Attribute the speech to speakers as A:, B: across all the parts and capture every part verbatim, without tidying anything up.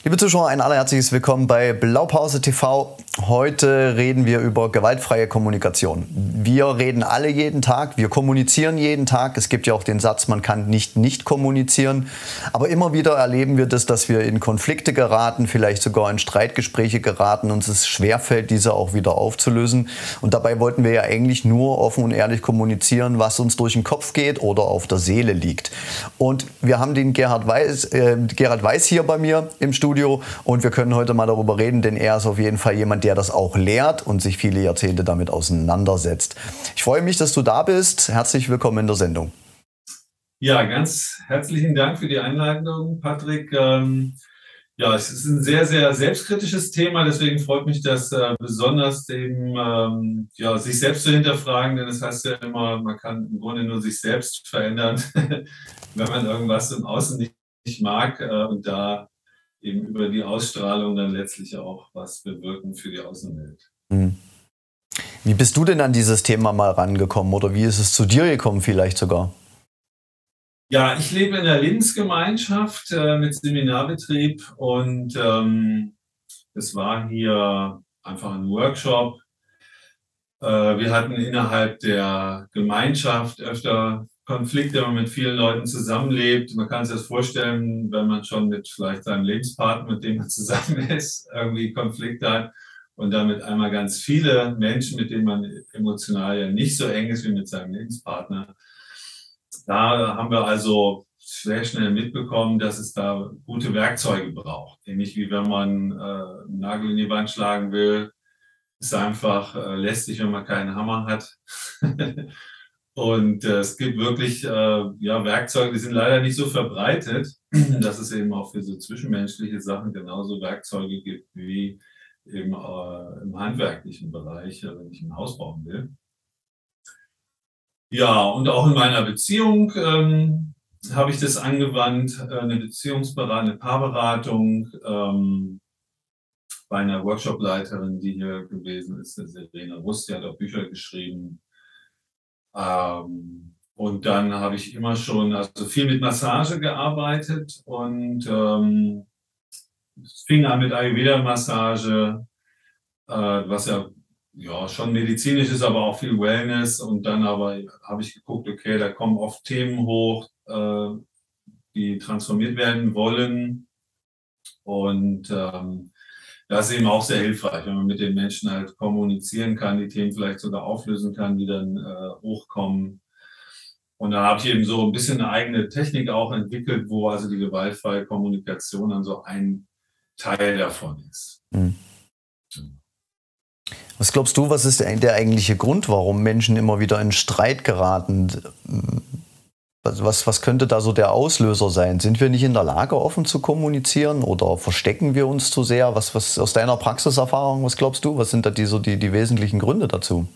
A: Liebe Zuschauer, ein allerherzliches Willkommen bei Blaupause T V. Heute reden wir über gewaltfreie Kommunikation. Wir reden alle jeden Tag, wir kommunizieren jeden Tag. Es gibt ja auch den Satz, man kann nicht nicht kommunizieren. Aber immer wieder erleben wir das, dass wir in Konflikte geraten, vielleicht sogar in Streitgespräche geraten. Uns es schwerfällt, diese auch wieder aufzulösen. Und dabei wollten wir ja eigentlich nur offen und ehrlich kommunizieren, was uns durch den Kopf geht oder auf der Seele liegt. Und wir haben den Gerhard Weiß, äh, Gerhard Weiß hier bei mir im Studio und wir können heute mal darüber reden, denn er ist auf jeden Fall jemand, der das auch lehrt und sich viele Jahrzehnte damit auseinandersetzt. Ich freue mich, dass du da bist. Herzlich willkommen in der Sendung.
B: Ja, ganz herzlichen Dank für die Einladung, Patrick. Ähm, ja, es ist ein sehr, sehr selbstkritisches Thema, deswegen freut mich das äh, besonders, eben, ähm, ja, sich selbst zu hinterfragen, denn es das heißt ja immer, man kann im Grunde nur sich selbst verändern, wenn man irgendwas im Außen nicht, nicht mag äh, und da eben über die Ausstrahlung dann letztlich auch was bewirken für die Außenwelt.
A: Hm. Wie bist du denn an dieses Thema mal rangekommen oder wie ist es zu dir gekommen vielleicht sogar?
B: Ja, ich lebe in der Lebensgemeinschaft äh, mit Seminarbetrieb und ähm, es war hier einfach ein Workshop. Äh, wir hatten innerhalb der Gemeinschaft öfter Konflikte, wenn man mit vielen Leuten zusammenlebt. Man kann sich das vorstellen, wenn man schon mit vielleicht seinem Lebenspartner, mit dem man zusammen ist, irgendwie Konflikte hat und damit einmal ganz viele Menschen, mit denen man emotional ja nicht so eng ist wie mit seinem Lebenspartner. Da haben wir also sehr schnell mitbekommen, dass es da gute Werkzeuge braucht. Ähnlich wie wenn man äh, einen Nagel in die Wand schlagen will, ist einfach äh, lästig, wenn man keinen Hammer hat. Und äh, es gibt wirklich äh, ja, Werkzeuge, die sind leider nicht so verbreitet, dass es eben auch für so zwischenmenschliche Sachen genauso Werkzeuge gibt wie eben äh, im handwerklichen Bereich, wenn ich ein Haus bauen will. Ja, und auch in meiner Beziehung ähm, habe ich das angewandt, äh, eine Beziehungsberatung, eine Paarberatung ähm, bei einer Workshopleiterin, die hier gewesen ist, der Serena Rust, die hat auch Bücher geschrieben. Ähm, und dann habe ich immer schon also viel mit Massage gearbeitet und ähm, es fing an mit Ayurveda-Massage, äh, was ja ja, schon medizinisch ist, aber auch viel Wellness. Und dann aber habe ich geguckt, okay, da kommen oft Themen hoch, äh, die transformiert werden wollen. Und ähm, das ist eben auch sehr hilfreich, wenn man mit den Menschen halt kommunizieren kann, die Themen vielleicht sogar auflösen kann, die dann äh, hochkommen. Und da habe ich eben so ein bisschen eine eigene Technik auch entwickelt, wo also die gewaltfreie Kommunikation dann so ein Teil davon ist.
A: Mhm. Was glaubst du, was ist der eigentliche Grund, warum Menschen immer wieder in Streit geraten? Was, was könnte da so der Auslöser sein? Sind wir nicht in der Lage, offen zu kommunizieren oder verstecken wir uns zu sehr? Was, was aus deiner Praxiserfahrung, was glaubst du, was sind da die, so die, die wesentlichen Gründe dazu?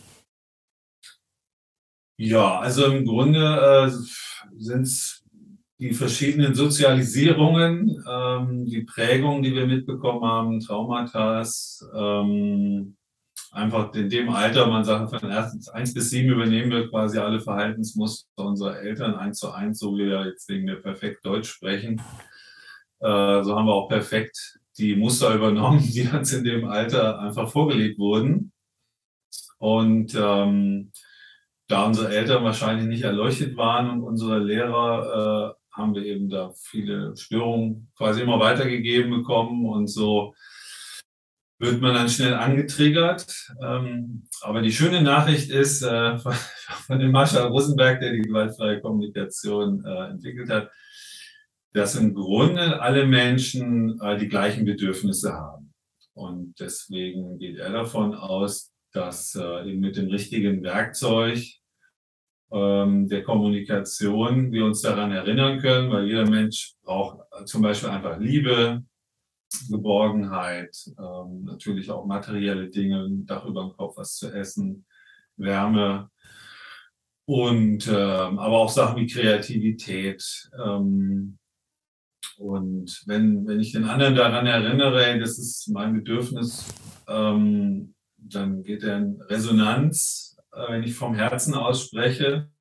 B: Ja, also im Grunde äh, sind es die verschiedenen Sozialisierungen, ähm, die Prägung, die wir mitbekommen haben, Traumata, ähm, einfach in dem Alter, man sagt, von eins bis sieben übernehmen wir quasi alle Verhaltensmuster unserer Eltern eins zu eins, so wie wir jetzt wegen der perfekt Deutsch sprechen. Äh, so haben wir auch perfekt die Muster übernommen, die uns in dem Alter einfach vorgelegt wurden. Und ähm, da unsere Eltern wahrscheinlich nicht erleuchtet waren und unsere Lehrer, äh, haben wir eben da viele Störungen quasi immer weitergegeben bekommen und so wird man dann schnell angetriggert. Ähm, aber die schöne Nachricht ist äh, von, von dem Marshall Rosenberg, der die gewaltfreie Kommunikation äh, entwickelt hat, dass im Grunde alle Menschen äh, die gleichen Bedürfnisse haben. Und deswegen geht er davon aus, dass äh, eben mit dem richtigen Werkzeug ähm, der Kommunikation wir uns daran erinnern können, weil jeder Mensch braucht zum Beispiel einfach Liebe, Geborgenheit, ähm, natürlich auch materielle Dinge, ein Dach über dem Kopf, was zu essen, Wärme und ähm, aber auch Sachen wie Kreativität. Ähm, und wenn, wenn ich den anderen daran erinnere, ey, das ist mein Bedürfnis, ähm, dann geht er in Resonanz, äh, wenn ich vom Herzen ausspreche.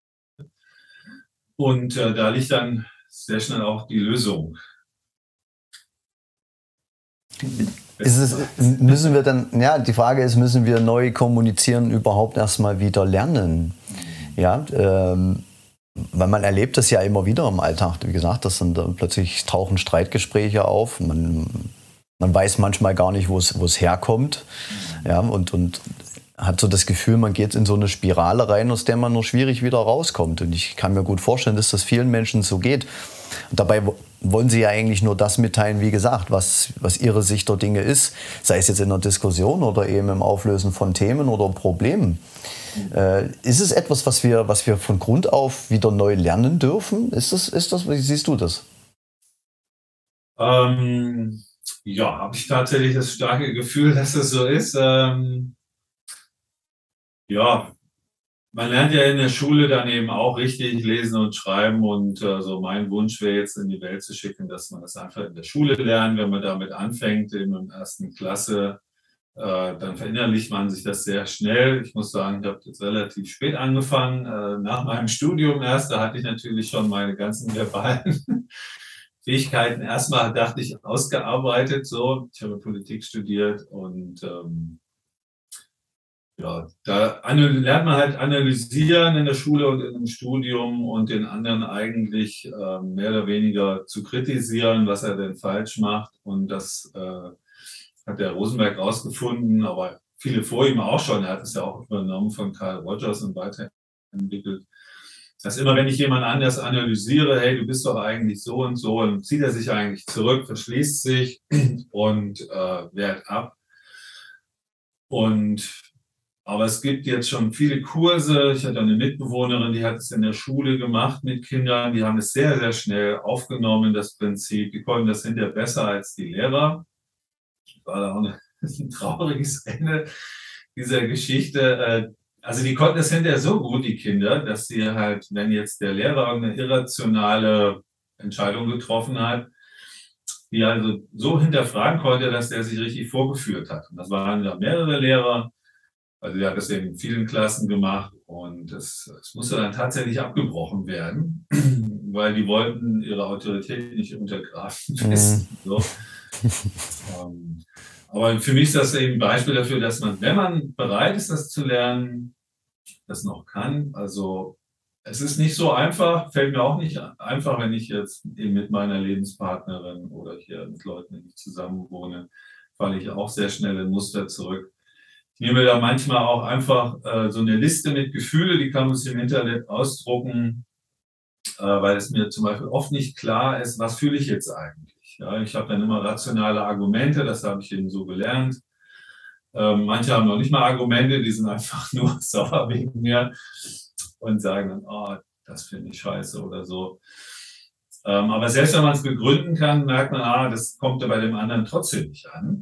B: Und äh, da liegt dann sehr schnell auch die Lösung.
A: Ist es, müssen wir dann, ja, die Frage ist, müssen wir neu kommunizieren überhaupt erstmal wieder lernen? Ja, ähm, weil man erlebt das ja immer wieder im Alltag. Wie gesagt, das sind dann plötzlich tauchen Streitgespräche auf. Man, man weiß manchmal gar nicht, wo es, wo es herkommt. Ja, und, und hat so das Gefühl, man geht in so eine Spirale rein, aus der man nur schwierig wieder rauskommt. Und ich kann mir gut vorstellen, dass das vielen Menschen so geht. Und dabei wollen sie ja eigentlich nur das mitteilen, wie gesagt, was, was ihre Sicht der Dinge ist. Sei es jetzt in einer Diskussion oder eben im Auflösen von Themen oder Problemen. Äh, ist es etwas, was wir, was wir von Grund auf wieder neu lernen dürfen? Ist das, ist das, wie siehst du das?
B: Ähm, ja, habe ich tatsächlich das starke Gefühl, dass es so ist. Ähm, ja, man lernt ja in der Schule dann eben auch richtig lesen und schreiben und äh, so mein Wunsch wäre jetzt in die Welt zu schicken, dass man das einfach in der Schule lernt, wenn man damit anfängt, eben in der ersten Klasse, äh, dann verinnerlicht man sich das sehr schnell. Ich muss sagen, ich habe jetzt relativ spät angefangen, äh, nach meinem Studium erst, da hatte ich natürlich schon meine ganzen verbalen Fähigkeiten erstmal, dachte ich, ausgearbeitet. So, ich habe Politik studiert und ähm, ja, da lernt man halt analysieren in der Schule und im Studium und den anderen eigentlich äh, mehr oder weniger zu kritisieren, was er denn falsch macht. Und das äh, hat der Rosenberg rausgefunden, aber viele vor ihm auch schon. Er hat es ja auch übernommen von Carl Rogers und weiterentwickelt. Dass immer, wenn ich jemand anders analysiere, hey, du bist doch eigentlich so und so, dann zieht er sich eigentlich zurück, verschließt sich und äh, wehrt ab. Und aber es gibt jetzt schon viele Kurse. Ich hatte eine Mitbewohnerin, die hat es in der Schule gemacht mit Kindern. Die haben es sehr, sehr schnell aufgenommen, das Prinzip. Die konnten das hinterher besser als die Lehrer. Das war da auch ein trauriges Ende dieser Geschichte. Also die konnten das hinterher so gut, die Kinder, dass sie halt, wenn jetzt der Lehrer eine irrationale Entscheidung getroffen hat, die also so hinterfragen konnte, dass der sich richtig vorgeführt hat. Und das waren ja mehrere Lehrer. Also die hat das eben in vielen Klassen gemacht und es, es musste dann tatsächlich abgebrochen werden, weil die wollten ihre Autorität nicht untergraben. Mhm. So. ähm, aber für mich ist das eben ein Beispiel dafür, dass man, wenn man bereit ist, das zu lernen, das noch kann. Also es ist nicht so einfach, fällt mir auch nicht einfach, wenn ich jetzt eben mit meiner Lebenspartnerin oder hier mit Leuten, mit denen ich zusammen wohne, falle ich auch sehr schnell in Muster zurück. Ich nehme da manchmal auch einfach äh, so eine Liste mit Gefühle, die kann man sich im Internet ausdrucken, äh, weil es mir zum Beispiel oft nicht klar ist, was fühle ich jetzt eigentlich. Ja, ich habe dann immer rationale Argumente, das habe ich eben so gelernt. Ähm, manche haben noch nicht mal Argumente, die sind einfach nur sauer wegen mir und sagen dann, oh, das finde ich scheiße oder so. Ähm, aber selbst wenn man es begründen kann, merkt man, ah, das kommt ja bei dem anderen trotzdem nicht an.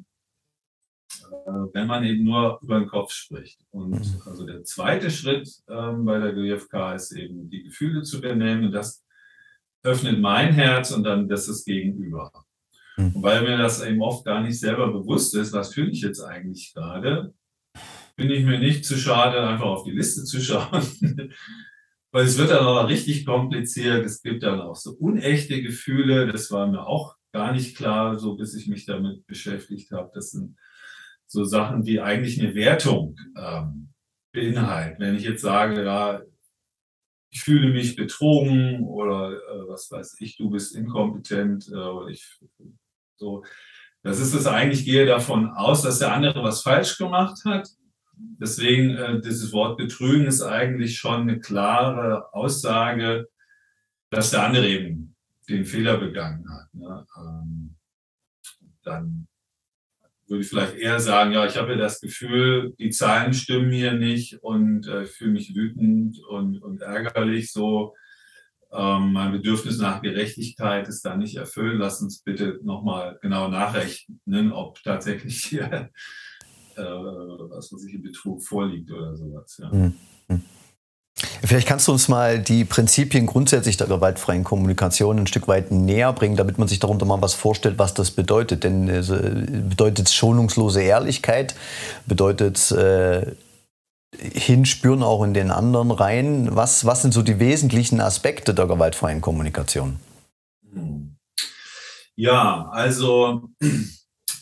B: Wenn man eben nur über den Kopf spricht. Und also der zweite Schritt ähm, bei der G F K ist eben, die Gefühle zu benennen. Und das öffnet mein Herz und dann das ist Gegenüber. Mhm. Und weil mir das eben oft gar nicht selber bewusst ist, was fühle ich jetzt eigentlich gerade, bin ich mir nicht zu schade, einfach auf die Liste zu schauen. Weil es wird dann aber richtig kompliziert. Es gibt dann auch so unechte Gefühle. Das war mir auch gar nicht klar, so bis ich mich damit beschäftigt habe. Das sind so Sachen, die eigentlich eine Wertung ähm, beinhalten. Wenn ich jetzt sage, ja, ich fühle mich betrogen oder äh, was weiß ich, du bist inkompetent, äh, oder ich, so, das ist es eigentlich, gehe davon aus, dass der andere was falsch gemacht hat. Deswegen, äh, dieses Wort betrügen ist eigentlich schon eine klare Aussage, dass der andere eben den Fehler begangen hat. Ne? Ähm, dann würde ich vielleicht eher sagen, ja, ich habe ja das Gefühl, die Zahlen stimmen hier nicht und äh, fühle mich wütend und, und ärgerlich so. Ähm, mein Bedürfnis nach Gerechtigkeit ist da nicht erfüllt. Lass uns bitte nochmal genau nachrechnen, ob tatsächlich hier äh, was weiß ich, Betrug vorliegt oder sowas. Ja.
A: Mhm. Vielleicht kannst du uns mal die Prinzipien grundsätzlich der gewaltfreien Kommunikation ein Stück weit näher bringen, damit man sich darunter mal was vorstellt, was das bedeutet. Denn äh, bedeutet es schonungslose Ehrlichkeit, bedeutet es äh, hinspüren auch in den anderen rein. Was, was sind so die wesentlichen Aspekte der gewaltfreien Kommunikation?
B: Ja, also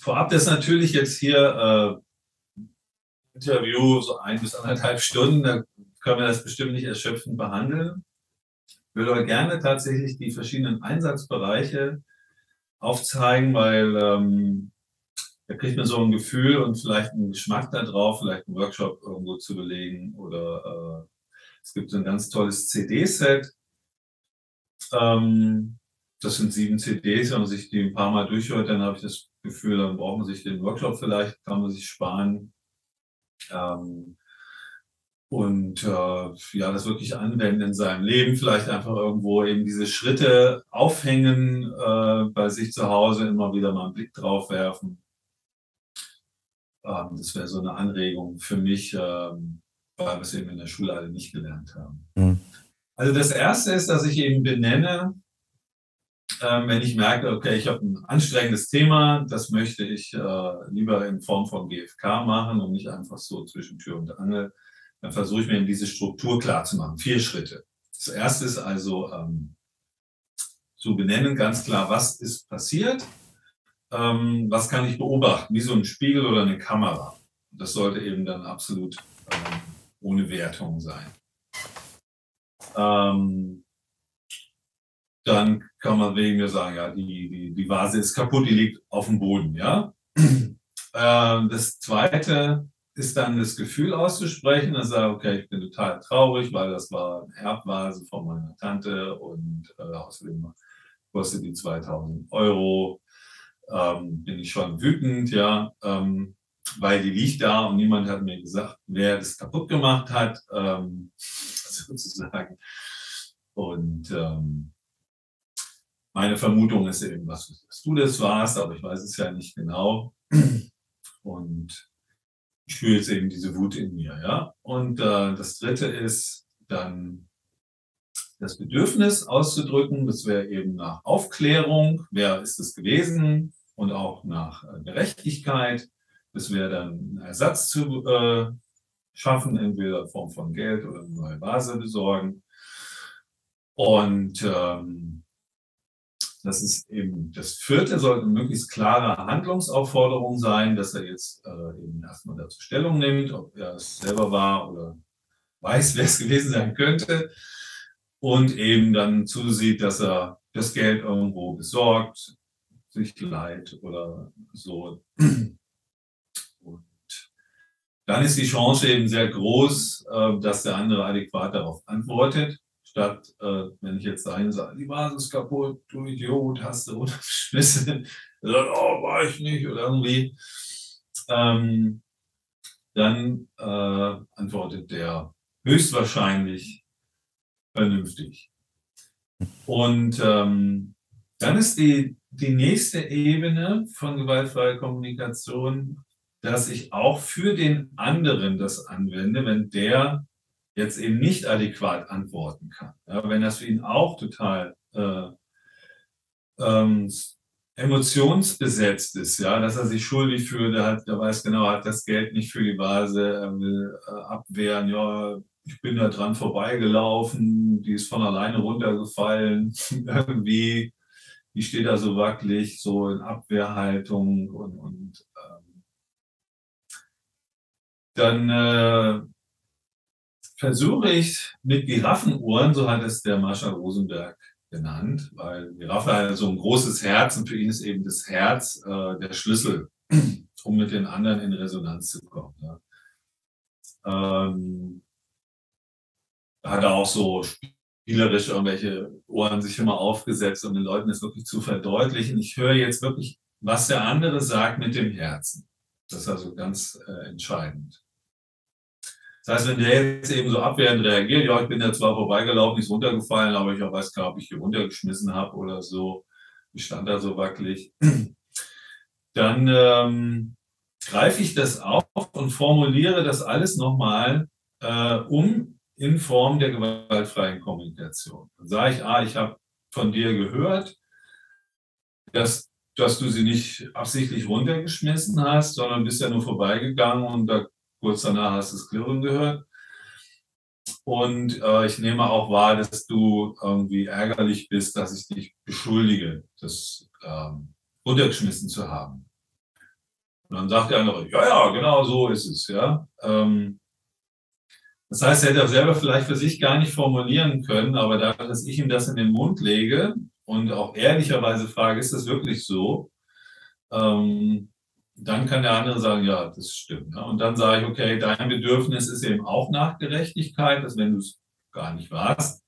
B: vorab, das natürlich jetzt hier äh, Interview, so ein bis anderthalb Stunden, da können wir das bestimmt nicht erschöpfend behandeln. Ich würde aber gerne tatsächlich die verschiedenen Einsatzbereiche aufzeigen, weil ähm, da kriegt man so ein Gefühl und vielleicht einen Geschmack da drauf, vielleicht einen Workshop irgendwo zu belegen oder äh, es gibt ein ganz tolles C D-Set. Ähm, das sind sieben C Ds, wenn man sich die ein paar Mal durchhört, dann habe ich das Gefühl, dann braucht man sich den Workshop vielleicht, kann man sich sparen. Ähm, und äh, ja, das wirklich anwenden in seinem Leben, vielleicht einfach irgendwo eben diese Schritte aufhängen, äh, bei sich zu Hause, immer wieder mal einen Blick drauf werfen. Ähm, das wäre so eine Anregung für mich, ähm, weil wir es eben in der Schule alle nicht gelernt haben. Mhm. Also das Erste ist, dass ich eben benenne, ähm, wenn ich merke, okay, ich habe ein anstrengendes Thema, das möchte ich äh, lieber in Form von G F K machen und nicht einfach so zwischen Tür und Angel, dann versuche ich mir eben diese Struktur klar zu machen. Vier Schritte. Das Erste ist also ähm, zu benennen, ganz klar, was ist passiert, ähm, was kann ich beobachten, wie so ein Spiegel oder eine Kamera. Das sollte eben dann absolut ähm, ohne Wertung sein. Ähm, dann kann man wegen mir sagen, ja, die, die, die Vase ist kaputt, die liegt auf dem Boden, ja. ähm, das Zweite ist dann das Gefühl auszusprechen, dann sage ich, okay, ich bin total traurig, weil das war eine Erbvase von meiner Tante und äh, außerdem kostet die zweitausend Euro, ähm, bin ich schon wütend, ja, ähm, weil die liegt da und niemand hat mir gesagt, wer das kaputt gemacht hat, ähm, sozusagen. Und ähm, meine Vermutung ist eben, was, dass du das warst, aber ich weiß es ja nicht genau. Und ich spüre jetzt eben diese Wut in mir, ja. Und äh, das Dritte ist dann das Bedürfnis auszudrücken. Das wäre eben nach Aufklärung, wer ist es gewesen, und auch nach äh, Gerechtigkeit. Das wäre dann einen Ersatz zu äh, schaffen, entweder in Form von Geld oder eine neue Vase besorgen. Und ähm, das ist eben das Vierte, sollte eine möglichst klare Handlungsaufforderung sein, dass er jetzt äh, eben erstmal dazu Stellung nimmt, ob er es selber war oder weiß, wer es gewesen sein könnte. Und eben dann zusieht, dass er das Geld irgendwo besorgt, sich leiht oder so. Und dann ist die Chance eben sehr groß, äh, dass der andere adäquat darauf antwortet. Statt, äh, wenn ich jetzt dahin sage, die Vase ist kaputt, du Idiot, hast du runtergeschmissen. Er sagt, oh, war ich nicht, oder irgendwie. Ähm, dann äh, antwortet der höchstwahrscheinlich vernünftig. Und ähm, dann ist die, die nächste Ebene von gewaltfreier Kommunikation, dass ich auch für den anderen das anwende, wenn der jetzt eben nicht adäquat antworten kann. Ja, wenn das für ihn auch total äh, ähm, emotionsbesetzt ist, ja, dass er sich schuldig fühlt, er, hat, er weiß genau, er hat das Geld nicht für die Vase, er will äh, abwehren, ja, ich bin da dran vorbeigelaufen, die ist von alleine runtergefallen, irgendwie, die steht da so wackelig, so in Abwehrhaltung und, und ähm, dann äh, versuche ich mit Giraffenohren, so hat es der Marshall Rosenberg genannt, weil Giraffe hat so ein großes Herz und für ihn ist eben das Herz äh, der Schlüssel, um mit den anderen in Resonanz zu kommen. Ja. Ähm, hat er auch so spielerisch irgendwelche Ohren sich immer aufgesetzt, um den Leuten das wirklich zu verdeutlichen. Ich höre jetzt wirklich, was der andere sagt mit dem Herzen. Das ist also ganz äh, entscheidend. Das heißt, wenn der jetzt eben so abwehrend reagiert, ja, ich bin da zwar vorbeigelaufen, ist runtergefallen, aber ich weiß gar nicht, ob ich hier runtergeschmissen habe oder so, ich stand da so wackelig, dann ähm, greife ich das auf und formuliere das alles nochmal äh, um in Form der gewaltfreien Kommunikation. Dann sage ich, ah, ich habe von dir gehört, dass, dass du sie nicht absichtlich runtergeschmissen hast, sondern bist ja nur vorbeigegangen und da kurz danach hast du das Klirren gehört. Und äh, ich nehme auch wahr, dass du irgendwie ärgerlich bist, dass ich dich beschuldige, das ähm, runtergeschmissen zu haben. Und dann sagt der andere, ja, ja, genau so ist es. Ja. Ähm, das heißt, er hätte selber vielleicht für sich gar nicht formulieren können, aber dadurch, dass ich ihm das in den Mund lege und auch ehrlicherweise frage, ist das wirklich so? Ähm, dann kann der andere sagen, ja, das stimmt. Ja. Und dann sage ich, okay, dein Bedürfnis ist eben auch nach Gerechtigkeit, dass wenn du es gar nicht warst,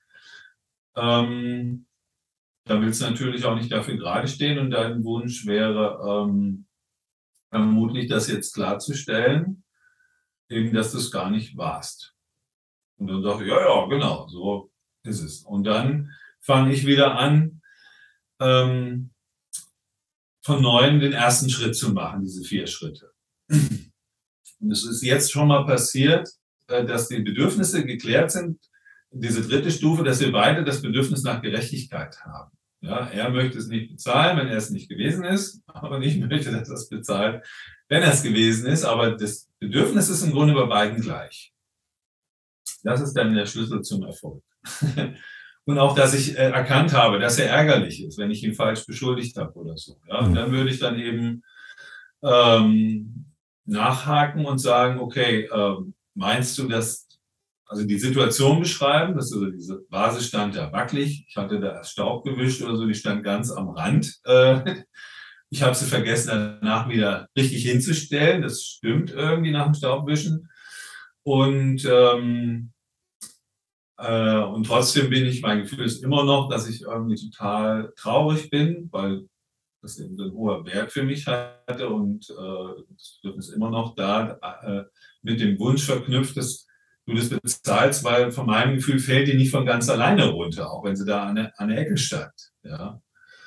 B: ähm, dann willst du natürlich auch nicht dafür gerade stehen und dein Wunsch wäre ähm, vermutlich, das jetzt klarzustellen, eben, dass du es gar nicht warst. Und dann sage ich, ja, ja, genau, so ist es. Und dann fange ich wieder an, ähm, von neuem den ersten Schritt zu machen, diese vier Schritte. Und es ist jetzt schon mal passiert, dass die Bedürfnisse geklärt sind, diese dritte Stufe, dass wir beide das Bedürfnis nach Gerechtigkeit haben. Ja, er möchte es nicht bezahlen, wenn er es nicht gewesen ist, aber ich möchte, dass er es bezahlt, wenn er es gewesen ist. Aber das Bedürfnis ist im Grunde bei beiden gleich. Das ist dann der Schlüssel zum Erfolg. Und auch, dass ich äh, erkannt habe, dass er ärgerlich ist, wenn ich ihn falsch beschuldigt habe oder so. Ja? Und dann würde ich dann eben ähm, nachhaken und sagen, okay, äh, meinst du, dass, also die Situation beschreiben, dass also diese Vase stand da wackelig, ich hatte da Staub gewischt oder so, die stand ganz am Rand. Äh, ich habe sie vergessen, danach wieder richtig hinzustellen. Das stimmt irgendwie nach dem Staubwischen. Und ähm, Äh, und trotzdem bin ich, mein Gefühl ist immer noch, dass ich irgendwie total traurig bin, weil das eben ein hoher Wert für mich hatte und äh, das Bedürfnis immer noch da äh, mit dem Wunsch verknüpft, dass du das bezahlst, weil von meinem Gefühl fällt die nicht von ganz alleine runter, auch wenn sie da an der, an der Ecke stand. Ja.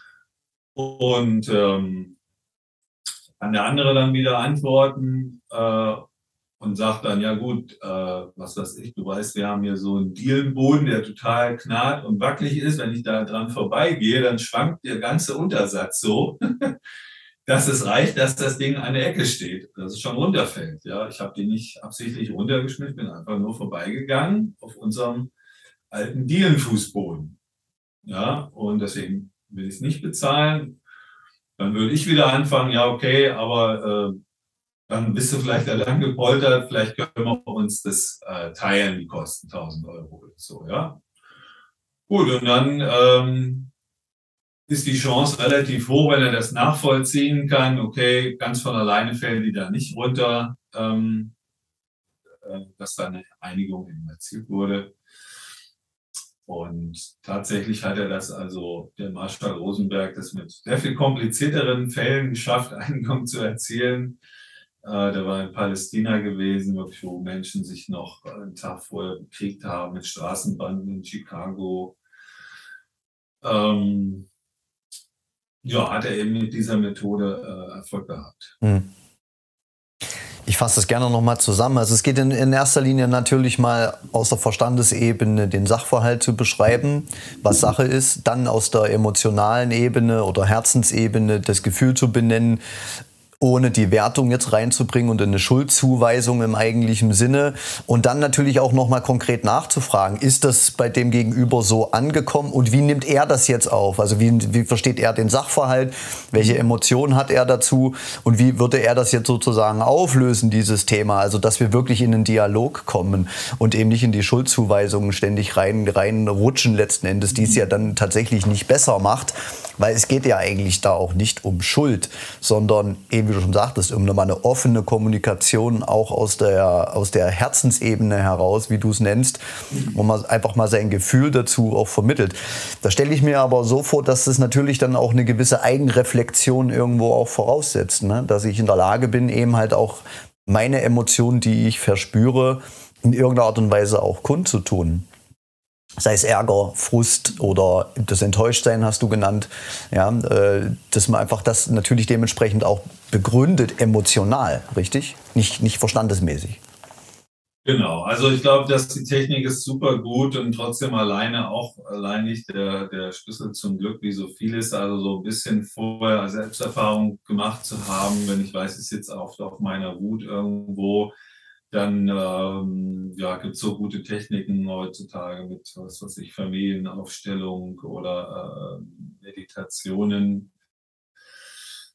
B: Und ähm, kann der andere dann wieder antworten, äh, und sagt dann, ja gut, äh, was weiß ich, du weißt, wir haben hier so einen Dielenboden, der total knarrt und wackelig ist. Wenn ich da dran vorbeigehe, dann schwankt der ganze Untersatz so, dass es reicht, dass das Ding an der Ecke steht, dass es schon runterfällt. Ja, ich habe den nicht absichtlich runtergeschmissen, bin einfach nur vorbeigegangen auf unserem alten Dielenfußboden. Ja, und deswegen will ich es nicht bezahlen. Dann würde ich wieder anfangen, ja okay, aber äh, dann bist du vielleicht da lang gepoltert, vielleicht können wir uns das äh, teilen, die Kosten tausend Euro oder so, ja. Gut, und dann ähm, ist die Chance relativ hoch, wenn er das nachvollziehen kann, okay, ganz von alleine fällt die da nicht runter, ähm, äh, dass da eine Einigung eben erzielt wurde. Und tatsächlich hat er das also, der Marschall Rosenberg, das mit sehr viel komplizierteren Fällen geschafft, Einigung zu erzielen. Äh, der war in Palästina gewesen, wirklich, wo Menschen sich noch einen Tag vorher bekriegt haben mit Straßenbanden in Chicago. Ähm, ja, hat er eben mit dieser Methode äh, Erfolg gehabt.
A: Hm. Ich fasse das gerne nochmal zusammen. Also es geht in, in erster Linie natürlich mal aus der Verstandesebene den Sachverhalt zu beschreiben, was Sache ist, dann aus der emotionalen Ebene oder Herzensebene das Gefühl zu benennen, ohne die Wertung jetzt reinzubringen und eine Schuldzuweisung im eigentlichen Sinne. Und dann natürlich auch nochmal konkret nachzufragen, ist das bei dem Gegenüber so angekommen und wie nimmt er das jetzt auf? Also wie, wie versteht er den Sachverhalt? Welche Emotionen hat er dazu? Und wie würde er das jetzt sozusagen auflösen, dieses Thema? Also dass wir wirklich in einen Dialog kommen und eben nicht in die Schuldzuweisungen ständig rein, reinrutschen letzten Endes, die es ja dann tatsächlich nicht besser macht. Weil es geht ja eigentlich da auch nicht um Schuld, sondern eben, wie du schon sagtest, um nochmal eine offene Kommunikation auch aus der, aus der Herzensebene heraus, wie du es nennst, wo man einfach mal sein Gefühl dazu auch vermittelt. Da stelle ich mir aber so vor, dass es natürlich dann auch eine gewisse Eigenreflexion irgendwo auch voraussetzt, ne? Dass ich in der Lage bin, eben halt auch meine Emotionen, die ich verspüre, in irgendeiner Art und Weise auch kundzutun. Sei es Ärger, Frust oder das Enttäuschtsein hast du genannt, ja, äh, dass man einfach das natürlich dementsprechend auch begründet, emotional, richtig? Nicht, nicht verstandesmäßig.
B: Genau, also ich glaube, dass die Technik ist super gut und trotzdem alleine auch allein nicht der, der Schlüssel zum Glück, wie so vieles, also so ein bisschen vorher Selbsterfahrung gemacht zu haben, wenn ich weiß, es sitzt auf, auf meiner Wut irgendwo, dann ähm, ja, gibt es so gute Techniken heutzutage mit, was weiß ich, Familienaufstellung oder äh, Meditationen,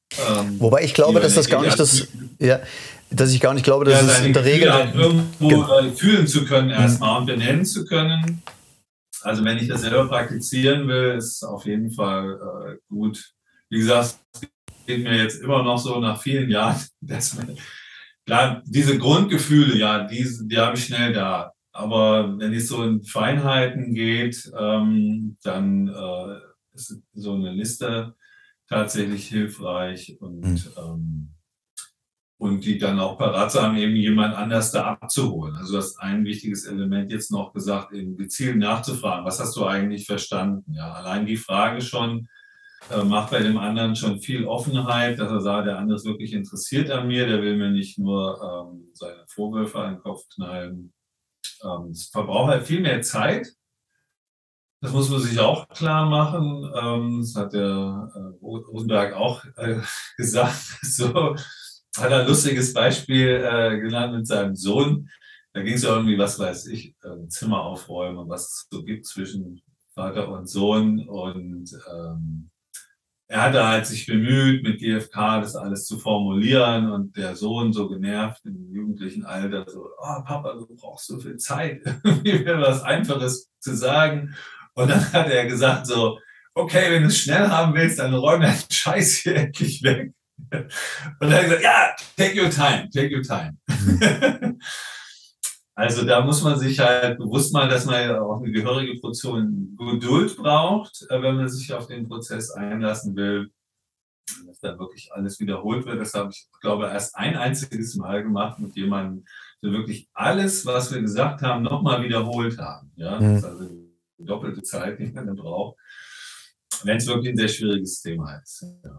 B: Ähm,
A: Wobei ich glaube, dass das gar nicht das, ja, dass ich gar nicht glaube, dass
B: ja,
A: es in der
B: Gefühle
A: Regel
B: halt irgendwo
A: genau.
B: äh, fühlen zu können erstmal und benennen zu können. Also wenn ich das selber praktizieren will, ist auf jeden Fall äh, gut. Wie gesagt, es geht mir jetzt immer noch so nach vielen Jahren, dass man, klar, diese Grundgefühle, ja, die, die habe ich schnell da. Aber wenn es so in Feinheiten geht, ähm, dann äh, ist so eine Liste tatsächlich hilfreich und,
A: Mhm.
B: ähm, und die dann auch parat zu haben, eben jemand anders da abzuholen. Also das ist ein wichtiges Element jetzt noch gesagt, eben gezielt nachzufragen, was hast du eigentlich verstanden? Ja, allein die Frage schon äh, macht bei dem anderen schon viel Offenheit, dass er sagt, der andere ist wirklich interessiert an mir, der will mir nicht nur ähm, seine Vorwürfe an den Kopf knallen. Ähm, es verbraucht halt viel mehr Zeit. Das muss man sich auch klar machen. Ähm, das hat der äh, Rosenberg auch äh, gesagt. So hat er ein lustiges Beispiel äh, genannt mit seinem Sohn. Da ging es ja irgendwie, was weiß ich, äh, Zimmer aufräumen und was es so gibt zwischen Vater und Sohn. Und ähm, er hatte halt sich bemüht, mit G F K das alles zu formulieren und der Sohn so genervt im jugendlichen Alter so, oh Papa, du brauchst so viel Zeit, mir was Einfaches zu sagen. Und dann hat er gesagt so, okay, wenn du es schnell haben willst, dann räum deinen Scheiß hier endlich weg. Und dann hat er gesagt, ja, take your time, take your time. Mhm. Also da muss man sich halt bewusst machen, dass man ja auch eine gehörige Portion Geduld braucht, wenn man sich auf den Prozess einlassen will. Dass da wirklich alles wiederholt wird. Das habe ich, glaube ich, erst ein einziges Mal gemacht mit jemandem, der wirklich alles, was wir gesagt haben, nochmal wiederholt haben. Ja, das ist also die doppelte Zeit, die man dann braucht, wenn es wirklich ein sehr schwieriges Thema ist. Ja.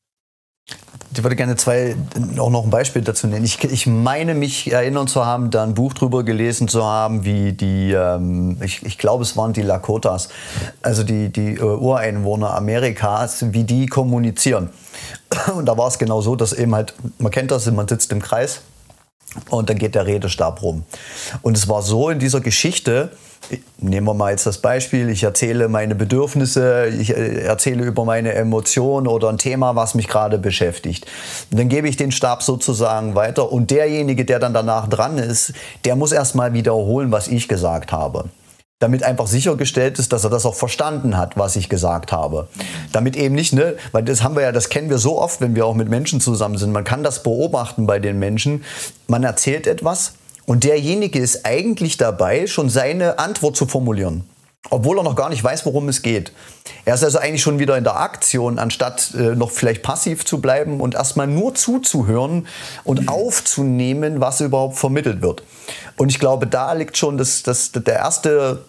A: Ich würde gerne zwei, auch noch ein Beispiel dazu nennen. Ich, ich meine mich erinnern zu haben, da ein Buch drüber gelesen zu haben, wie die, ähm, ich, ich glaube es waren die Lakotas, also die, die äh, Ureinwohner Amerikas, wie die kommunizieren. Und da war es genau so, dass eben halt, man kennt das, man sitzt im Kreis und dann geht der Redestab rum. Und es war so in dieser Geschichte, nehmen wir mal jetzt das Beispiel, ich erzähle meine Bedürfnisse, ich erzähle über meine Emotionen oder ein Thema, was mich gerade beschäftigt. Und dann gebe ich den Stab sozusagen weiter und derjenige, der dann danach dran ist, der muss erstmal wiederholen, was ich gesagt habe. Damit einfach sichergestellt ist, dass er das auch verstanden hat, was ich gesagt habe. Damit eben nicht, ne, weil das haben wir ja, das kennen wir so oft, wenn wir auch mit Menschen zusammen sind. Man kann das beobachten bei den Menschen. Man erzählt etwas und derjenige ist eigentlich dabei, schon seine Antwort zu formulieren. Obwohl er noch gar nicht weiß, worum es geht. Er ist also eigentlich schon wieder in der Aktion, anstatt äh, noch vielleicht passiv zu bleiben und erstmal nur zuzuhören und aufzunehmen, was überhaupt vermittelt wird. Und ich glaube, da liegt schon das, das, der erste...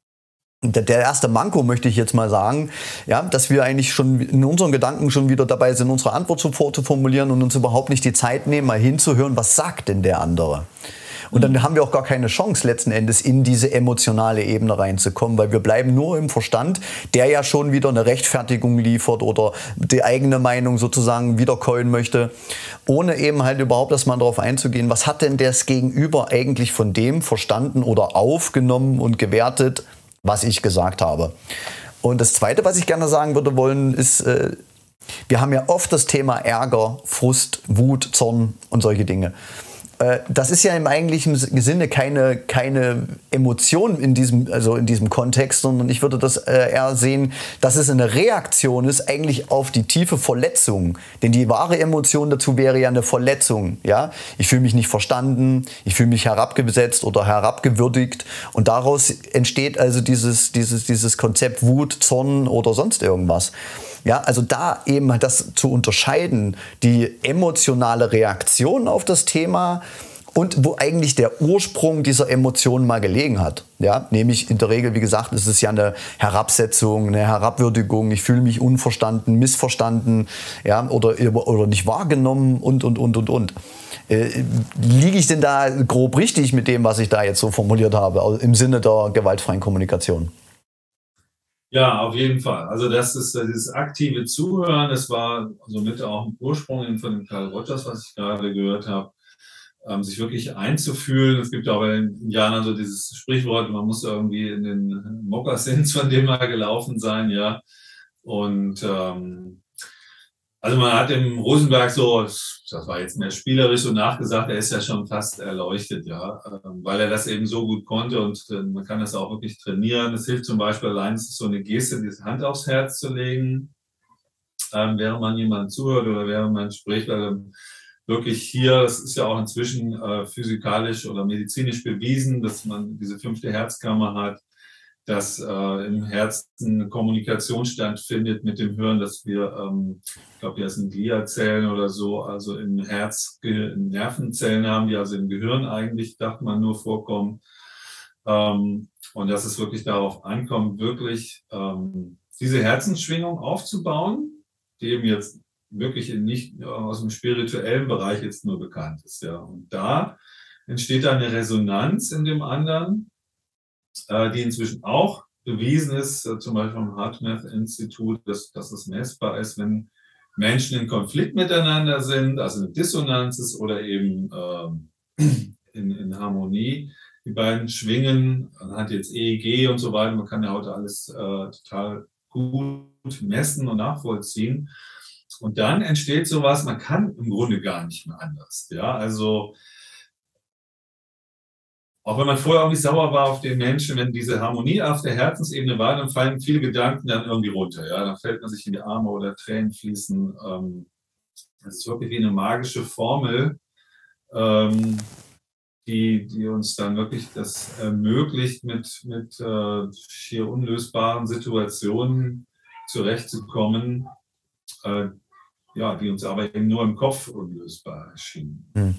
A: Der erste Manko, möchte ich jetzt mal sagen, ja, dass wir eigentlich schon in unseren Gedanken schon wieder dabei sind, unsere Antwort zu formulieren und uns überhaupt nicht die Zeit nehmen, mal hinzuhören, was sagt denn der andere. Und dann haben wir auch gar keine Chance, letzten Endes in diese emotionale Ebene reinzukommen, weil wir bleiben nur im Verstand, der ja schon wieder eine Rechtfertigung liefert oder die eigene Meinung sozusagen wiederkäuen möchte, ohne eben halt überhaupt erstmal darauf einzugehen, was hat denn das Gegenüber eigentlich von dem verstanden oder aufgenommen und gewertet, was ich gesagt habe. Und das Zweite, was ich gerne sagen würde wollen, ist, äh, wir haben ja oft das Thema Ärger, Frust, Wut, Zorn und solche Dinge. Äh, das ist ja im eigentlichen Sinne keine, keine Emotion in diesem, also in diesem Kontext, sondern ich würde das äh, eher sehen, dass es eine Reaktion ist eigentlich auf die tiefe Verletzung. Denn die wahre Emotion dazu wäre ja eine Verletzung. Ja? Ich fühle mich nicht verstanden, ich fühle mich herabgesetzt oder herabgewürdigt und daraus entsteht also dieses, dieses, dieses Konzept Wut, Zorn oder sonst irgendwas. Ja, also da eben das zu unterscheiden, die emotionale Reaktion auf das Thema und wo eigentlich der Ursprung dieser Emotionen mal gelegen hat. Ja, nämlich in der Regel, wie gesagt, ist es ja eine Herabsetzung, eine Herabwürdigung, ich fühle mich unverstanden, missverstanden, ja, oder, oder nicht wahrgenommen und, und, und, und, und. Äh, liege ich denn da grob richtig mit dem, was ich da jetzt so formuliert habe, im Sinne der gewaltfreien Kommunikation?
B: Ja, auf jeden Fall. Also das ist äh, dieses aktive Zuhören. Das war somit auch ein Ursprung von dem Carl Rogers, was ich gerade gehört habe, ähm, sich wirklich einzufühlen. Es gibt ja auch bei den Indianern so dieses Sprichwort, man muss irgendwie in den Mokassins von dem mal gelaufen sein, ja. Und ähm, Also man hat dem Rosenberg so, das war jetzt mehr spielerisch so nachgesagt, er ist ja schon fast erleuchtet, ja, weil er das eben so gut konnte und man kann das auch wirklich trainieren. Es hilft zum Beispiel allein, es ist so eine Geste, die Hand aufs Herz zu legen, ähm, während man jemandem zuhört oder während man spricht, weil wirklich hier, das ist ja auch inzwischen äh, physikalisch oder medizinisch bewiesen, dass man diese fünfte Herzkammer hat, dass äh, im Herzen eine Kommunikation stattfindet mit dem Hirn, dass wir, ähm, ich glaube, das sind Gliazellen oder so, also im Herz Nervenzellen haben, die also im Gehirn eigentlich, dachte man, nur vorkommen. Ähm, und dass es wirklich darauf ankommt, wirklich ähm, diese Herzensschwingung aufzubauen, die eben jetzt wirklich in nicht aus dem spirituellen Bereich jetzt nur bekannt ist. Ja. Und da entsteht dann eine Resonanz in dem anderen, die inzwischen auch bewiesen ist, zum Beispiel vom HeartMath-Institut, dass, dass es messbar ist, wenn Menschen in Konflikt miteinander sind, also eine Dissonanz ist oder eben ähm, in, in Harmonie. Die beiden schwingen, man hat jetzt E E G und so weiter, man kann ja heute alles äh, total gut messen und nachvollziehen. Und dann entsteht sowas, man kann im Grunde gar nicht mehr anders. Ja, also auch wenn man vorher irgendwie sauer war auf den Menschen, wenn diese Harmonie auf der Herzensebene war, dann fallen viele Gedanken dann irgendwie runter. Ja, dann fällt man sich in die Arme oder Tränen fließen. Ähm, das ist wirklich wie eine magische Formel, ähm, die, die uns dann wirklich das ermöglicht, mit, mit äh, schier unlösbaren Situationen zurechtzukommen, äh, ja, die uns aber eben nur im Kopf unlösbar erschienen.
A: Hm.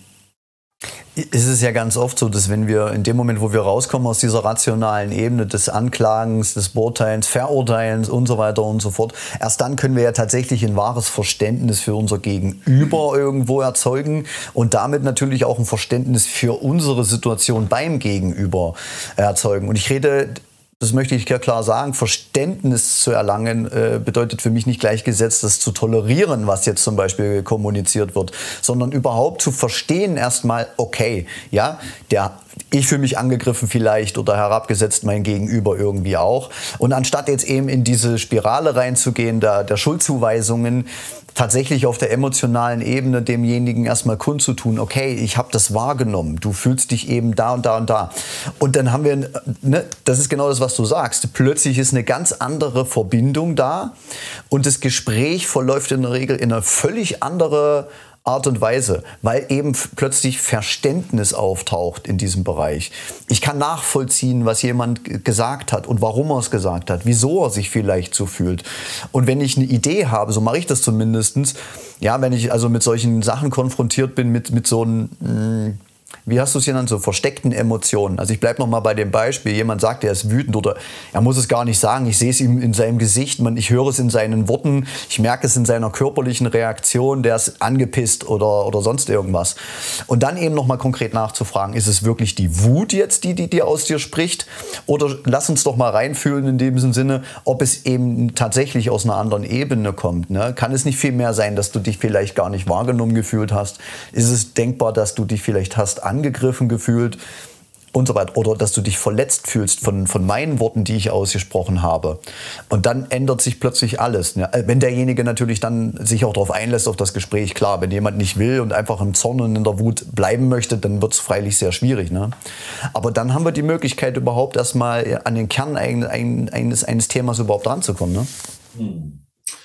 A: Es ist ja ganz oft so, dass wenn wir in dem Moment, wo wir rauskommen aus dieser rationalen Ebene des Anklagens, des Beurteilens, Verurteilens und so weiter und so fort, erst dann können wir ja tatsächlich ein wahres Verständnis für unser Gegenüber irgendwo erzeugen und damit natürlich auch ein Verständnis für unsere Situation beim Gegenüber erzeugen. Und ich rede, das möchte ich klar sagen, Verständnis zu erlangen äh, bedeutet für mich nicht gleichgesetzt, das zu tolerieren, was jetzt zum Beispiel kommuniziert wird, sondern überhaupt zu verstehen erstmal, okay, ja, der, ich fühle mich angegriffen vielleicht oder herabgesetzt, mein Gegenüber irgendwie auch. Und anstatt jetzt eben in diese Spirale reinzugehen, der, der Schuldzuweisungen, tatsächlich auf der emotionalen Ebene demjenigen erstmal kundzutun, okay, ich habe das wahrgenommen, du fühlst dich eben da und da und da. Und dann haben wir, ne, das ist genau das, was du sagst, plötzlich ist eine ganz andere Verbindung da und das Gespräch verläuft in der Regel in eine völlig andere Art und Weise, weil eben plötzlich Verständnis auftaucht in diesem Bereich. Ich kann nachvollziehen, was jemand gesagt hat und warum er es gesagt hat, wieso er sich vielleicht so fühlt. Und wenn ich eine Idee habe, so mache ich das zumindestens, ja, wenn ich also mit solchen Sachen konfrontiert bin, mit, mit so einem, mh, wie hast du es genannt, so versteckten Emotionen. Also ich bleibe noch mal bei dem Beispiel, jemand sagt, er ist wütend oder er muss es gar nicht sagen, ich sehe es ihm in seinem Gesicht, man, ich höre es in seinen Worten, ich merke es in seiner körperlichen Reaktion, der ist angepisst oder, oder sonst irgendwas. Und dann eben noch mal konkret nachzufragen, ist es wirklich die Wut jetzt, die, die, die aus dir spricht? Oder lass uns doch mal reinfühlen in dem Sinne, ob es eben tatsächlich aus einer anderen Ebene kommt. Ne? Kann es nicht viel mehr sein, dass du dich vielleicht gar nicht wahrgenommen gefühlt hast? Ist es denkbar, dass du dich vielleicht hast angegriffen gefühlt und so weiter. Oder dass du dich verletzt fühlst von, von meinen Worten, die ich ausgesprochen habe. Und dann ändert sich plötzlich alles. Ne? Wenn derjenige natürlich dann sich auch darauf einlässt, auf das Gespräch, klar, wenn jemand nicht will und einfach im Zorn und in der Wut bleiben möchte, dann wird es freilich sehr schwierig. Ne? Aber dann haben wir die Möglichkeit, überhaupt erstmal an den Kern eines, eines Themas überhaupt ranzukommen. Ne?
B: Hm.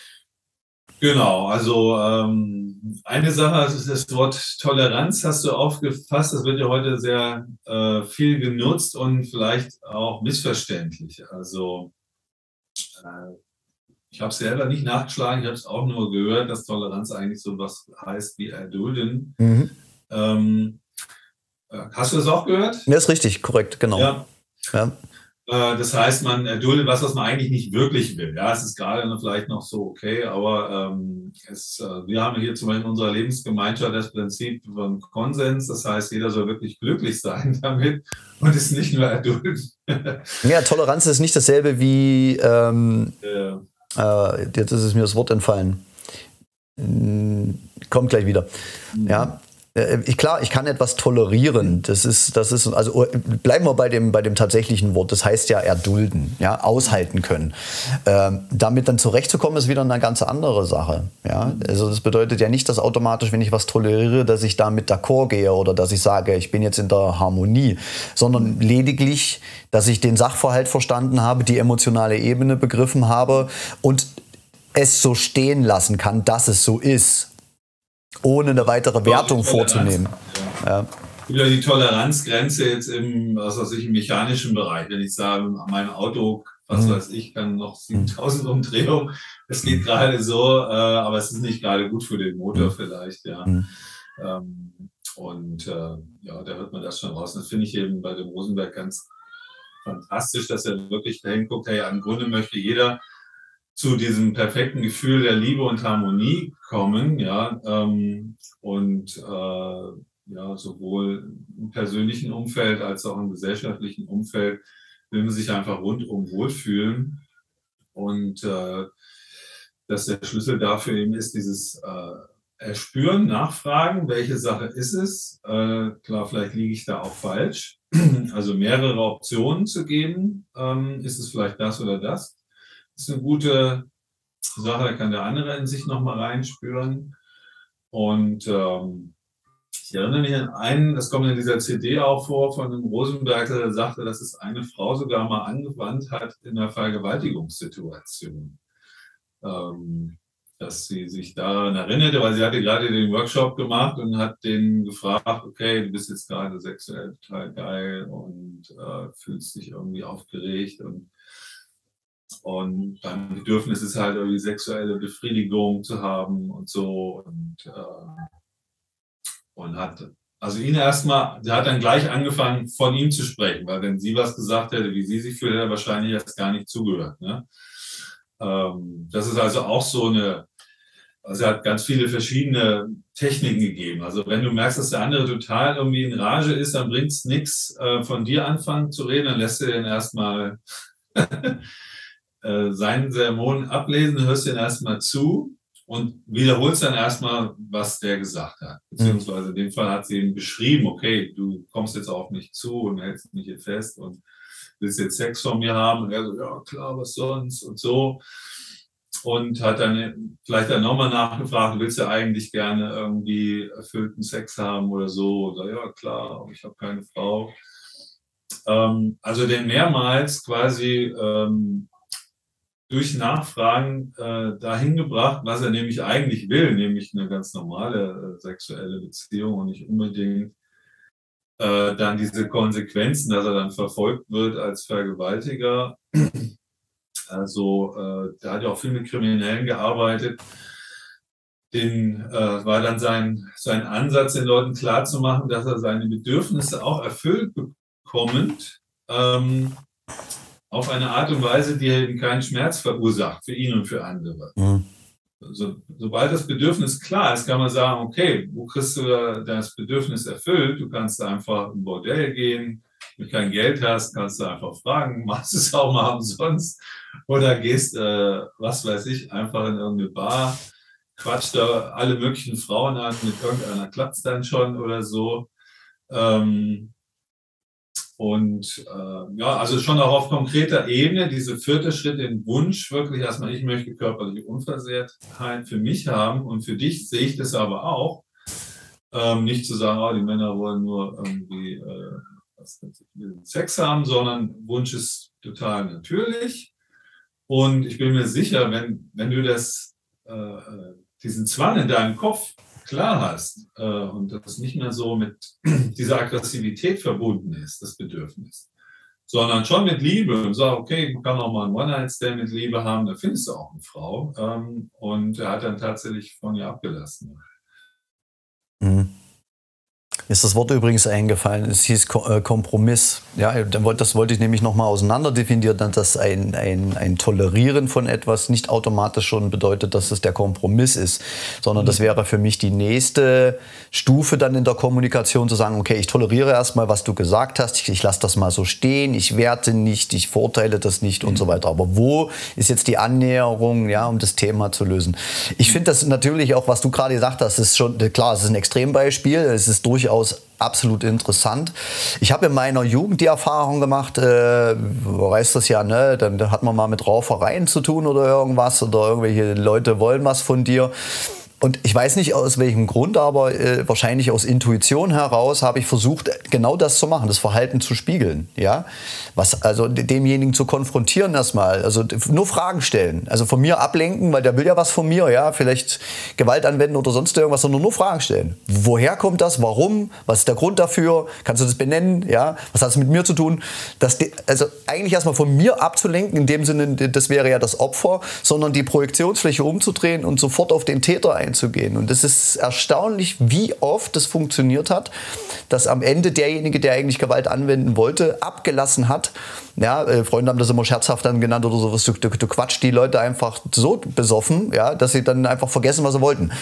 B: Genau, also ähm, eine Sache, also das Wort Toleranz hast du aufgefasst, das wird ja heute sehr äh, viel genutzt und vielleicht auch missverständlich. Also äh, ich habe es selber nicht nachgeschlagen, ich habe es auch nur gehört, dass Toleranz eigentlich so was heißt wie erdulden. Mhm. Ähm, äh, hast du das auch gehört?
A: Ja, ist richtig, korrekt, genau.
B: Ja.
A: Ja.
B: Das heißt, man erduldet was, was man eigentlich nicht wirklich will. Ja, es ist gerade vielleicht noch so okay, aber ähm, es, äh, wir haben hier zum Beispiel in unserer Lebensgemeinschaft das Prinzip von Konsens. Das heißt, jeder soll wirklich glücklich sein damit und es nicht nur erdulden.
A: Ja, Toleranz ist nicht dasselbe wie, ähm,
B: ja.
A: äh, jetzt ist es mir das Wort entfallen. Kommt gleich wieder. Mhm. Ja. Ich, klar, ich kann etwas tolerieren. Das ist, das ist, also bleiben wir bei dem, bei dem tatsächlichen Wort. Das heißt ja erdulden, ja, aushalten können. Ähm, damit dann zurechtzukommen, ist wieder eine ganz andere Sache. Ja, also das bedeutet ja nicht, dass automatisch, wenn ich was toleriere, dass ich damit d'accord gehe oder dass ich sage, ich bin jetzt in der Harmonie, sondern lediglich, dass ich den Sachverhalt verstanden habe, die emotionale Ebene begriffen habe und es so stehen lassen kann, dass es so ist. Ohne eine weitere Wertung vorzunehmen.
B: Ja. Wieder die Toleranzgrenze jetzt im, was weiß ich, im mechanischen Bereich. Wenn ich sage, mein Auto, was mhm. weiß ich, kann noch siebentausend Umdrehungen. Es geht mhm. gerade so, äh, aber es ist nicht gerade gut für den Motor mhm. vielleicht. Ja. Mhm. Ähm, und äh, ja, da hört man das schon raus. Das finde ich eben bei dem Rosenberg ganz fantastisch, dass er wirklich dahin guckt, hey, im Grunde möchte jeder zu diesem perfekten Gefühl der Liebe und Harmonie kommen, ja, ähm, und äh, ja, sowohl im persönlichen Umfeld als auch im gesellschaftlichen Umfeld will man sich einfach rundum wohlfühlen und äh, dass der Schlüssel dafür eben ist, dieses äh, Erspüren, Nachfragen, welche Sache ist es, äh, klar, vielleicht liege ich da auch falsch, also mehrere Optionen zu geben, ähm, ist es vielleicht das oder das. Das ist eine gute Sache, da kann der andere in sich nochmal reinspüren. Und ähm, ich erinnere mich an einen, das kommt in dieser C D auch vor, von einem Rosenberg, der sagte, dass es eine Frau sogar mal angewandt hat in einer Vergewaltigungssituation. Ähm, dass sie sich daran erinnerte, weil sie hatte gerade den Workshop gemacht und hat den gefragt, okay, du bist jetzt gerade sexuell total geil und äh, fühlst dich irgendwie aufgeregt und Und dein Bedürfnis ist halt irgendwie sexuelle Befriedigung zu haben und so. Und, äh, und hat, also ihn erstmal, sie hat dann gleich angefangen, von ihm zu sprechen, weil wenn sie was gesagt hätte, wie sie sich fühlt, hätte er wahrscheinlich erst gar nicht zugehört. Ne? Ähm, das ist also auch so eine, also er hat ganz viele verschiedene Techniken gegeben. Also wenn du merkst, dass der andere total irgendwie in Rage ist, dann bringt es nichts, äh, von dir anfangen zu reden, dann lässt du den erstmal seinen Sermon ablesen, hörst den erstmal zu und wiederholst dann erstmal, was der gesagt hat. Beziehungsweise in dem Fall hat sie ihm beschrieben, okay, du kommst jetzt auf mich zu und hältst mich hier fest und willst jetzt Sex von mir haben. Und er so, ja klar, was sonst und so. Und hat dann vielleicht dann nochmal nachgefragt, willst du eigentlich gerne irgendwie erfüllten Sex haben oder so? Oder ja klar, ich habe keine Frau. Ähm, also den mehrmals quasi ähm, durch Nachfragen äh, dahin gebracht, was er nämlich eigentlich will, nämlich eine ganz normale äh, sexuelle Beziehung und nicht unbedingt äh, dann diese Konsequenzen, dass er dann verfolgt wird als Vergewaltiger. Also äh, der hat ja auch viel mit Kriminellen gearbeitet. Den äh, war dann sein, sein Ansatz, den Leuten klarzumachen, dass er seine Bedürfnisse auch erfüllt bekommt, ähm, auf eine Art und Weise, die eben keinen Schmerz verursacht für ihn und für andere. Mhm. So, sobald das Bedürfnis klar ist, kann man sagen, okay, wo kriegst du das Bedürfnis erfüllt? Du kannst einfach in ein Bordell gehen, wenn du kein Geld hast, kannst du einfach fragen, machst es auch mal umsonst oder gehst, äh, was weiß ich, einfach in irgendeine Bar, quatscht da alle möglichen Frauen an, mit irgendeiner klappt's dann schon oder so. Ähm, Und äh, ja, also schon auch auf konkreter Ebene, diese vierte Schritt, den Wunsch, wirklich erstmal, ich möchte körperliche Unversehrtheit für mich haben und für dich sehe ich das aber auch. Ähm, nicht zu sagen, oh, die Männer wollen nur irgendwie äh, was, Sex haben, sondern Wunsch ist total natürlich. Und ich bin mir sicher, wenn, wenn du das, äh, diesen Zwang in deinem Kopf klar hast äh, und das nicht mehr so mit dieser Aggressivität verbunden ist, das Bedürfnis, sondern schon mit Liebe und sag, okay, du kannst auch mal einen One-Night-Stand mit Liebe haben, da findest du auch eine Frau. Ähm, und er hat dann tatsächlich von ihr abgelassen.
A: Mhm. ist das Wort übrigens eingefallen. Es hieß Kompromiss. Ja, das wollte ich nämlich nochmal auseinander definieren, dass ein, ein, ein Tolerieren von etwas nicht automatisch schon bedeutet, dass es der Kompromiss ist, sondern das wäre für mich die nächste Stufe dann in der Kommunikation, zu sagen, okay, ich toleriere erstmal, was du gesagt hast, ich, ich lasse das mal so stehen, ich werte nicht, ich verurteile das nicht und so weiter. Aber wo ist jetzt die Annäherung, ja, um das Thema zu lösen? Ich finde das natürlich auch, was du gerade gesagt hast, ist schon, klar, es ist ein Extrembeispiel, es ist durchaus absolut interessant. Ich habe in meiner Jugend die Erfahrung gemacht, äh, du weißt das ja, ne? Dann, dann hat man mal mit Raufereien zu tun oder irgendwas oder irgendwelche Leute wollen was von dir. Und ich weiß nicht aus welchem Grund, aber äh, wahrscheinlich aus Intuition heraus habe ich versucht, genau das zu machen, das Verhalten zu spiegeln. Ja? Was, also demjenigen zu konfrontieren erstmal, also nur Fragen stellen. Also von mir ablenken, weil der will ja was von mir, ja, vielleicht Gewalt anwenden oder sonst irgendwas, sondern nur Fragen stellen. Woher kommt das? Warum? Was ist der Grund dafür? Kannst du das benennen? Ja? Was hat es mit mir zu tun? Das, also eigentlich erstmal von mir abzulenken, in dem Sinne, das wäre ja das Opfer, sondern die Projektionsfläche umzudrehen und sofort auf den Täter einzugehen. Einzugehen. Und es ist erstaunlich, wie oft das funktioniert hat, dass am Ende derjenige, der eigentlich Gewalt anwenden wollte, abgelassen hat. Ja, äh, Freunde haben das immer scherzhaft dann genannt oder sowas. Du, du, du quatscht die Leute einfach so besoffen, ja, dass sie dann einfach vergessen, was sie wollten.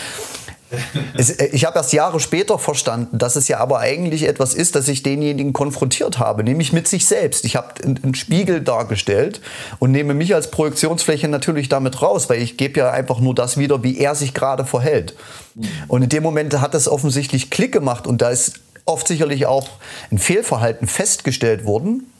A: Es, ich habe erst Jahre später verstanden, dass es ja aber eigentlich etwas ist, dass ich denjenigen konfrontiert habe, nämlich mit sich selbst. Ich habe einen Spiegel dargestellt und nehme mich als Projektionsfläche natürlich damit raus, weil ich gebe ja einfach nur das wieder, wie er sich gerade verhält. Und in dem Moment hat es offensichtlich Klick gemacht und da ist oft sicherlich auch ein Fehlverhalten festgestellt worden.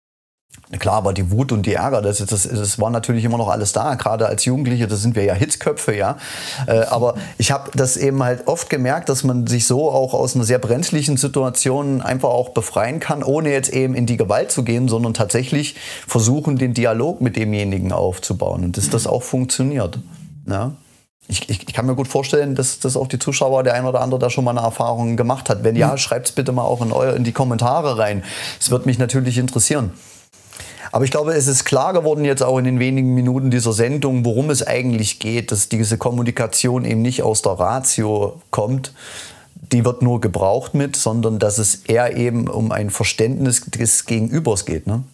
A: Klar, aber die Wut und die Ärger, das, das, das war natürlich immer noch alles da. Gerade als Jugendliche, das sind wir ja Hitzköpfe, ja. Äh, aber ich habe das eben halt oft gemerkt, dass man sich so auch aus einer sehr brenzlichen Situation einfach auch befreien kann, ohne jetzt eben in die Gewalt zu gehen, sondern tatsächlich versuchen, den Dialog mit demjenigen aufzubauen. Und dass das auch funktioniert. Ja. Ich, ich, ich kann mir gut vorstellen, dass, dass auch die Zuschauer, der ein oder andere, da schon mal eine Erfahrung gemacht hat. Wenn ja, schreibt es bitte mal auch in, euer, in die Kommentare rein. Es wird mich natürlich interessieren. Aber ich glaube, es ist klar geworden jetzt auch in den wenigen Minuten dieser Sendung, worum es eigentlich geht, dass diese Kommunikation eben nicht aus der Ratio kommt, die wird nur gebraucht mit, sondern dass es eher eben um ein Verständnis des Gegenübers geht. Ne?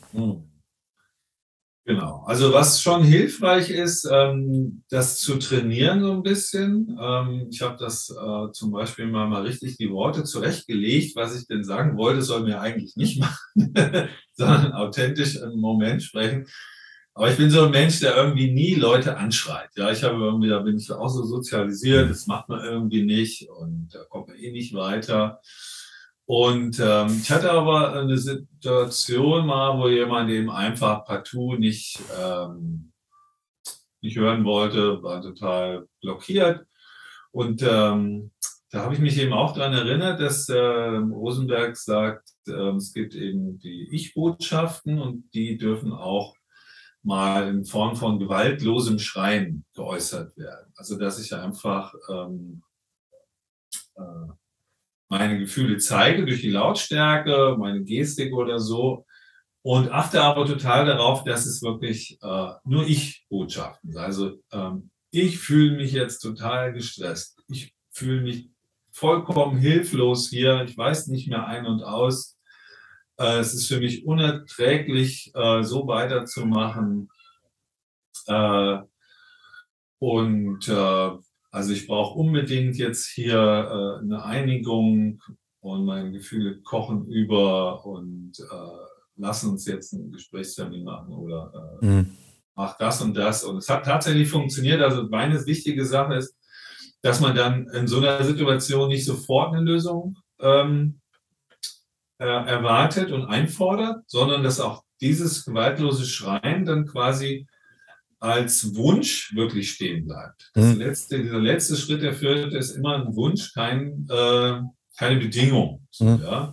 B: Genau. Also was schon hilfreich ist, ähm, das zu trainieren so ein bisschen. Ähm, ich habe das äh, zum Beispiel mal, mal richtig die Worte zurechtgelegt, was ich denn sagen wollte, soll mir eigentlich nicht machen, sondern authentisch im Moment sprechen. Aber ich bin so ein Mensch, der irgendwie nie Leute anschreit. Ja, ich habe irgendwie, da bin ich auch so sozialisiert, das macht man irgendwie nicht und da kommt man eh nicht weiter. Und ähm, ich hatte aber eine Situation mal, wo jemand eben einfach partout nicht, ähm, nicht hören wollte, war total blockiert. Und ähm, da habe ich mich eben auch daran erinnert, dass äh, Rosenberg sagt, äh, es gibt eben die Ich-Botschaften und die dürfen auch mal in Form von gewaltlosem Schreien geäußert werden. Also dass ich einfach ähm, äh, meine Gefühle zeige durch die Lautstärke, meine Gestik oder so und achte aber total darauf, dass es wirklich äh, nur Ich-Botschaften sind. Also ähm, ich fühle mich jetzt total gestresst. Ich fühle mich vollkommen hilflos hier. Ich weiß nicht mehr ein und aus. Äh, es ist für mich unerträglich, äh, so weiterzumachen. Äh, und äh, Also ich brauche unbedingt jetzt hier äh, eine Einigung und meine Gefühle kochen über und äh, lassen uns jetzt einen Gesprächstermin machen oder äh, mhm. mach das und das. Und es hat tatsächlich funktioniert. Also meine wichtige Sache ist, dass man dann in so einer Situation nicht sofort eine Lösung ähm, äh, erwartet und einfordert, sondern dass auch dieses gewaltlose Schreien dann quasi als Wunsch wirklich stehen bleibt. Das letzte, dieser letzte Schritt, der führt, ist immer ein Wunsch, kein, äh, keine Bedingung. So, mhm. ja.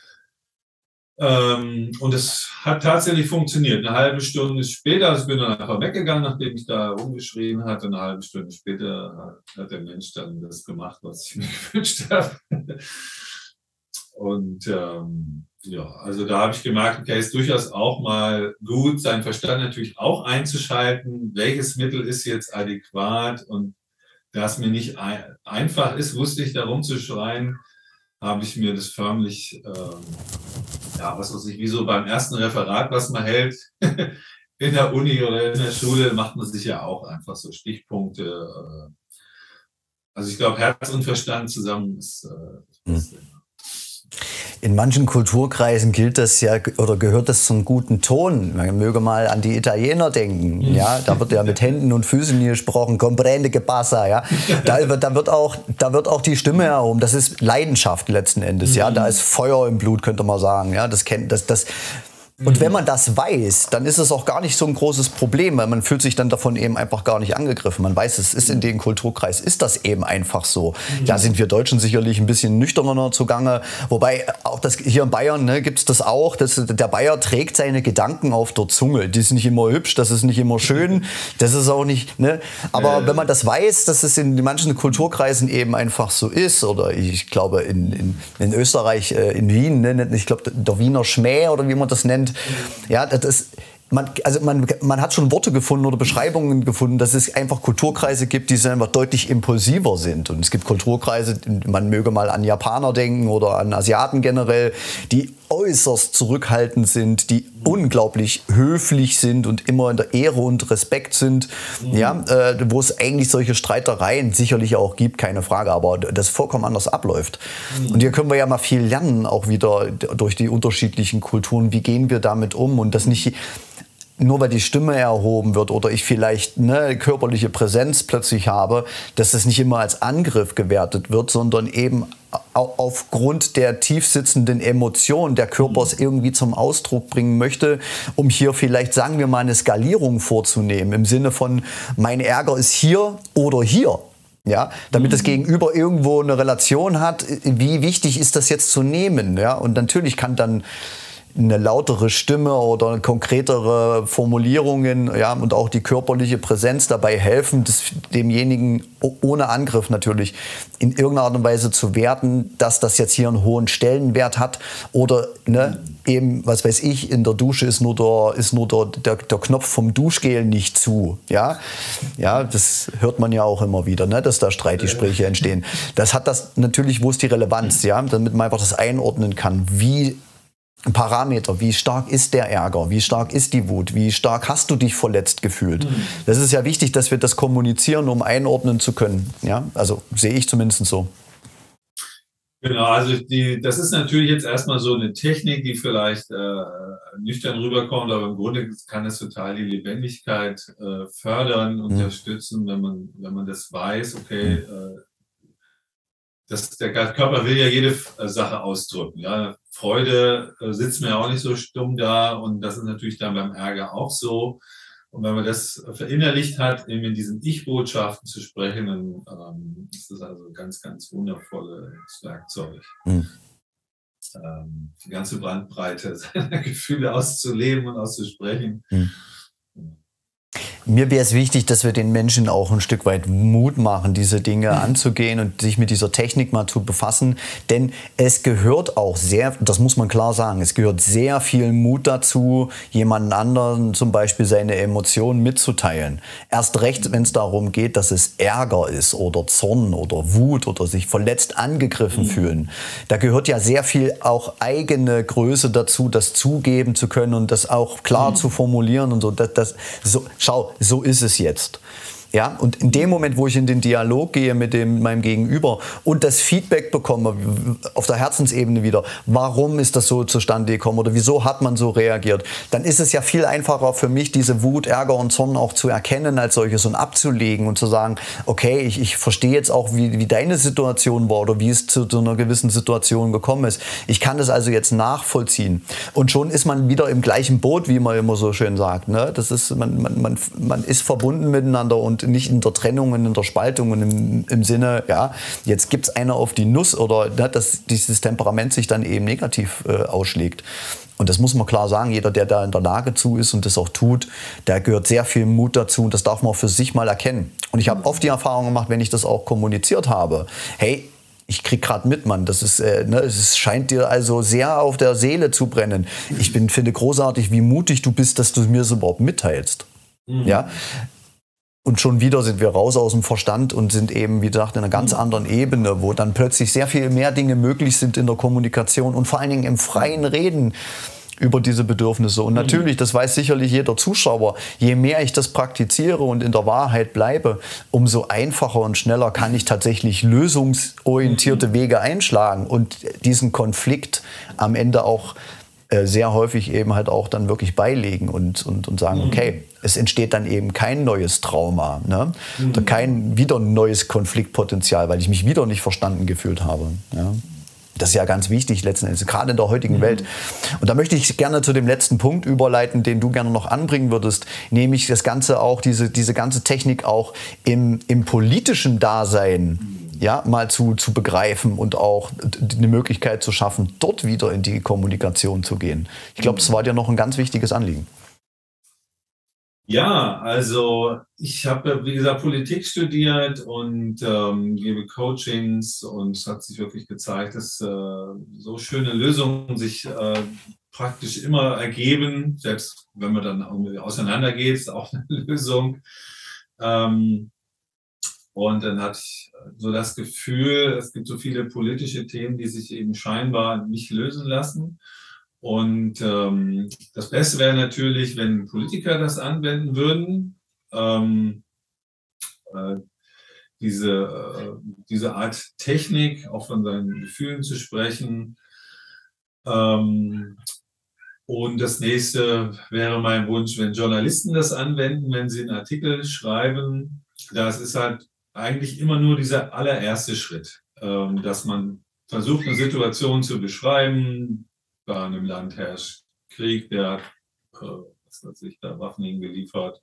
B: ähm, und es hat tatsächlich funktioniert. Eine halbe Stunde später, also ich bin dann einfach weggegangen, nachdem ich da rumgeschrien hatte. Eine halbe Stunde später hat der Mensch dann das gemacht, was ich mir gewünscht habe. Und ähm, ja, also da habe ich gemerkt, okay, ist durchaus auch mal gut, seinen Verstand natürlich auch einzuschalten. Welches Mittel ist jetzt adäquat? Und da es mir nicht ein, einfach ist, wusste ich da rumzuschreien, habe ich mir das förmlich, ähm, ja, was weiß ich, wie so beim ersten Referat, was man hält, in der Uni oder in der Schule, macht man sich ja auch einfach so Stichpunkte. Äh, also ich glaube, Herz und Verstand zusammen ist äh, das Beste.
A: Hm. In manchen Kulturkreisen gilt das ja oder gehört das zum guten Ton. Man möge mal an die Italiener denken. Ja, da wird ja mit Händen und Füßen gesprochen, comprende che passa. Ja, da wird, da wird auch, da wird auch die Stimme erhoben. Das ist Leidenschaft letzten Endes. Ja, da ist Feuer im Blut, könnte man sagen. Ja, das kennt, das, das. Und wenn man das weiß, dann ist es auch gar nicht so ein großes Problem, weil man fühlt sich dann davon eben einfach gar nicht angegriffen. Man weiß, es ist in dem Kulturkreis, ist das eben einfach so. Da sind wir Deutschen sicherlich ein bisschen nüchterner zugange. Wobei, auch das hier in Bayern, ne, gibt es das auch. Das, der Bayer trägt seine Gedanken auf der Zunge. Die ist nicht immer hübsch, das ist nicht immer schön, das ist auch nicht, ne. Aber äh. wenn man das weiß, dass es in manchen Kulturkreisen eben einfach so ist, oder ich glaube in, in, in Österreich, in Wien, ne, ich glaube der Wiener Schmäh oder wie man das nennt, ja, das ist, man, also man, man hat schon Worte gefunden oder Beschreibungen gefunden, dass es einfach Kulturkreise gibt, die einfach deutlich impulsiver sind. Und es gibt Kulturkreise, man möge mal an Japaner denken oder an Asiaten generell, die äußerst zurückhaltend sind, die unglaublich höflich sind und immer in der Ehre und Respekt sind. Mhm. Ja, äh, wo es eigentlich solche Streitereien sicherlich auch gibt, keine Frage, aber das vollkommen anders abläuft. Mhm. Und hier können wir ja mal viel lernen, auch wieder durch die unterschiedlichen Kulturen. Wie gehen wir damit um? Und das nicht nur weil die Stimme erhoben wird oder ich vielleicht eine körperliche Präsenz plötzlich habe, dass das nicht immer als Angriff gewertet wird, sondern eben aufgrund der tief sitzenden Emotion der Körpers irgendwie zum Ausdruck bringen möchte, um hier vielleicht, sagen wir mal, eine Skalierung vorzunehmen, im Sinne von, mein Ärger ist hier oder hier. Ja, damit das Gegenüber irgendwo eine Relation hat, wie wichtig ist das jetzt zu nehmen? Ja, und natürlich kann dann eine lautere Stimme oder konkretere Formulierungen, ja, und auch die körperliche Präsenz dabei helfen, das demjenigen ohne Angriff natürlich in irgendeiner Art und Weise zu werten, dass das jetzt hier einen hohen Stellenwert hat oder ne, eben, was weiß ich, in der Dusche ist nur der, ist nur der, der, der Knopf vom Duschgel nicht zu. Ja? Ja, das hört man ja auch immer wieder, ne, dass da Streitgespräche entstehen. Das hat das natürlich, wo ist die Relevanz, ja, damit man einfach das einordnen kann, wie Parameter, wie stark ist der Ärger, wie stark ist die Wut, wie stark hast du dich verletzt gefühlt. Mhm. Das ist ja wichtig, dass wir das kommunizieren, um einordnen zu können. Ja? Also sehe ich zumindest so.
B: Genau, also die, das ist natürlich jetzt erstmal so eine Technik, die vielleicht äh, nüchtern rüberkommt, aber im Grunde kann es total die Lebendigkeit äh, fördern, unterstützen, mhm. wenn man, wenn man das weiß, okay, mhm. äh, Das, der Körper will ja jede Sache ausdrücken. Ja. Freude äh, sitzt mir ja auch nicht so stumm da und das ist natürlich dann beim Ärger auch so. Und wenn man das verinnerlicht hat, eben in diesen Ich-Botschaften zu sprechen, dann ähm, ist das also ein ganz, ganz wundervolles Werkzeug. Mhm. Ähm, die ganze Bandbreite seiner Gefühle auszuleben und auszusprechen. Mhm.
A: Mir wäre es wichtig, dass wir den Menschen auch ein Stück weit Mut machen, diese Dinge mhm. anzugehen und sich mit dieser Technik mal zu befassen. Denn es gehört auch sehr, das muss man klar sagen, es gehört sehr viel Mut dazu, jemanden anderen zum Beispiel seine Emotionen mitzuteilen. Erst recht, wenn es darum geht, dass es Ärger ist oder Zorn oder Wut oder sich verletzt angegriffen mhm. fühlen. Da gehört ja sehr viel auch eigene Größe dazu, das zugeben zu können und das auch klar mhm. zu formulieren und so. Das, das, so schau, so ist es jetzt. Ja, und in dem Moment, wo ich in den Dialog gehe mit dem, meinem Gegenüber und das Feedback bekomme, auf der Herzensebene wieder, warum ist das so zustande gekommen oder wieso hat man so reagiert, dann ist es ja viel einfacher für mich, diese Wut, Ärger und Zorn auch zu erkennen als solches und abzulegen und zu sagen, okay, ich, ich verstehe jetzt auch, wie, wie deine Situation war oder wie es zu so einer gewissen Situation gekommen ist. Ich kann das also jetzt nachvollziehen. Und schon ist man wieder im gleichen Boot, wie man immer so schön sagt. Ne? Das ist, man, man, man, man ist verbunden miteinander und nicht in der Trennung und in der Spaltung und im, im Sinne, ja, jetzt gibt es einer auf die Nuss oder ne, dass dieses Temperament sich dann eben negativ äh, ausschlägt. Und das muss man klar sagen, jeder, der da in der Lage zu ist und das auch tut, da gehört sehr viel Mut dazu und das darf man auch für sich mal erkennen. Und ich habe oft die Erfahrung gemacht, wenn ich das auch kommuniziert habe, hey, ich krieg gerade mit, Mann, das ist, äh, ne, es scheint dir also sehr auf der Seele zu brennen. Ich bin, finde großartig, wie mutig du bist, dass du mir das überhaupt mitteilst. Mhm. Ja. Und schon wieder sind wir raus aus dem Verstand und sind eben, wie gesagt, in einer ganz anderen Ebene, wo dann plötzlich sehr viel mehr Dinge möglich sind in der Kommunikation und vor allen Dingen im freien Reden über diese Bedürfnisse. Und natürlich, das weiß sicherlich jeder Zuschauer, je mehr ich das praktiziere und in der Wahrheit bleibe, umso einfacher und schneller kann ich tatsächlich lösungsorientierte Wege einschlagen und diesen Konflikt am Ende auch sehr häufig eben halt auch dann wirklich beilegen und, und, und sagen, okay, es entsteht dann eben kein neues Trauma, ne? Oder kein wieder neues Konfliktpotenzial, weil ich mich wieder nicht verstanden gefühlt habe. Ja? Das ist ja ganz wichtig letzten Endes, gerade in der heutigen mhm. Welt. Und da möchte ich gerne zu dem letzten Punkt überleiten, den du gerne noch anbringen würdest, nämlich das Ganze auch, diese, diese ganze Technik auch im, im politischen Dasein ja, mal zu, zu begreifen und auch eine Möglichkeit zu schaffen, dort wieder in die Kommunikation zu gehen. Ich glaube, das war dir noch ein ganz wichtiges Anliegen.
B: Ja, also ich habe, wie gesagt, Politik studiert und ähm, gebe Coachings und es hat sich wirklich gezeigt, dass äh, so schöne Lösungen sich äh, praktisch immer ergeben, selbst wenn man dann irgendwie auseinandergeht, ist auch eine Lösung. Ähm, Und dann hatte ich so das Gefühl, es gibt so viele politische Themen, die sich eben scheinbar nicht lösen lassen. Und ähm, das Beste wäre natürlich, wenn Politiker das anwenden würden, ähm, äh, diese, äh, diese Art Technik, auch von seinen Gefühlen zu sprechen. Ähm, und das nächste wäre mein Wunsch, wenn Journalisten das anwenden, wenn sie einen Artikel schreiben. Das ist halt eigentlich immer nur dieser allererste Schritt, ähm, dass man versucht, eine Situation zu beschreiben. Bei einem Land herrscht Krieg, der hat, äh, was weiß ich, da Waffen hingeliefert.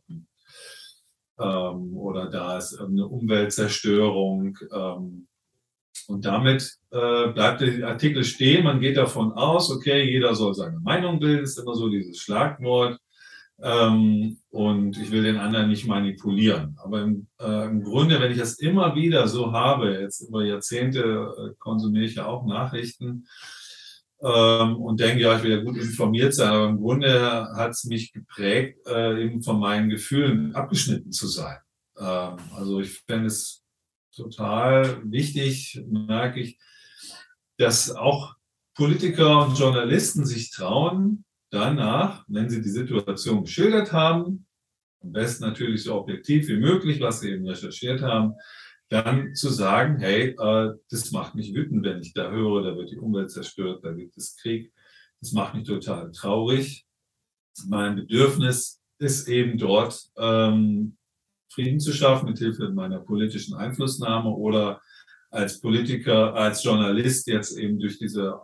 B: Ähm, oder da ist eine Umweltzerstörung. Ähm, und damit äh, bleibt der Artikel stehen. Man geht davon aus, okay, jeder soll seine Meinung bilden, ist immer so dieses Schlagwort. Ähm, und ich will den anderen nicht manipulieren. Aber im, äh, im Grunde, wenn ich das immer wieder so habe, jetzt über Jahrzehnte äh, konsumiere ich ja auch Nachrichten ähm, und denke, ja, ich will ja gut informiert sein, aber im Grunde hat es mich geprägt, äh, eben von meinen Gefühlen abgeschnitten zu sein. Ähm, also ich fände es total wichtig, merke ich, dass auch Politiker und Journalisten sich trauen, danach, wenn sie die Situation geschildert haben, am besten natürlich so objektiv wie möglich, was sie eben recherchiert haben, dann zu sagen, hey, äh, das macht mich wütend, wenn ich da höre, da wird die Umwelt zerstört, da gibt es Krieg. Das macht mich total traurig. Mein Bedürfnis ist eben dort, ähm, Frieden zu schaffen, mit Hilfe meiner politischen Einflussnahme oder als Politiker, als Journalist jetzt eben durch diese,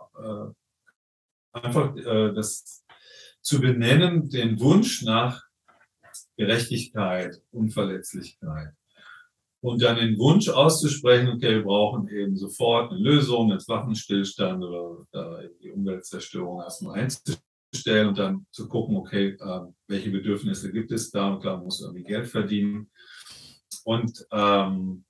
B: äh, einfach äh, das zu benennen, den Wunsch nach Gerechtigkeit, Unverletzlichkeit. Und dann den Wunsch auszusprechen, okay, wir brauchen eben sofort eine Lösung, einen Waffenstillstand oder äh, die Umweltzerstörung erstmal einzustellen und dann zu gucken, okay, äh, welche Bedürfnisse gibt es da? Und klar, man muss irgendwie Geld verdienen. Und, ähm,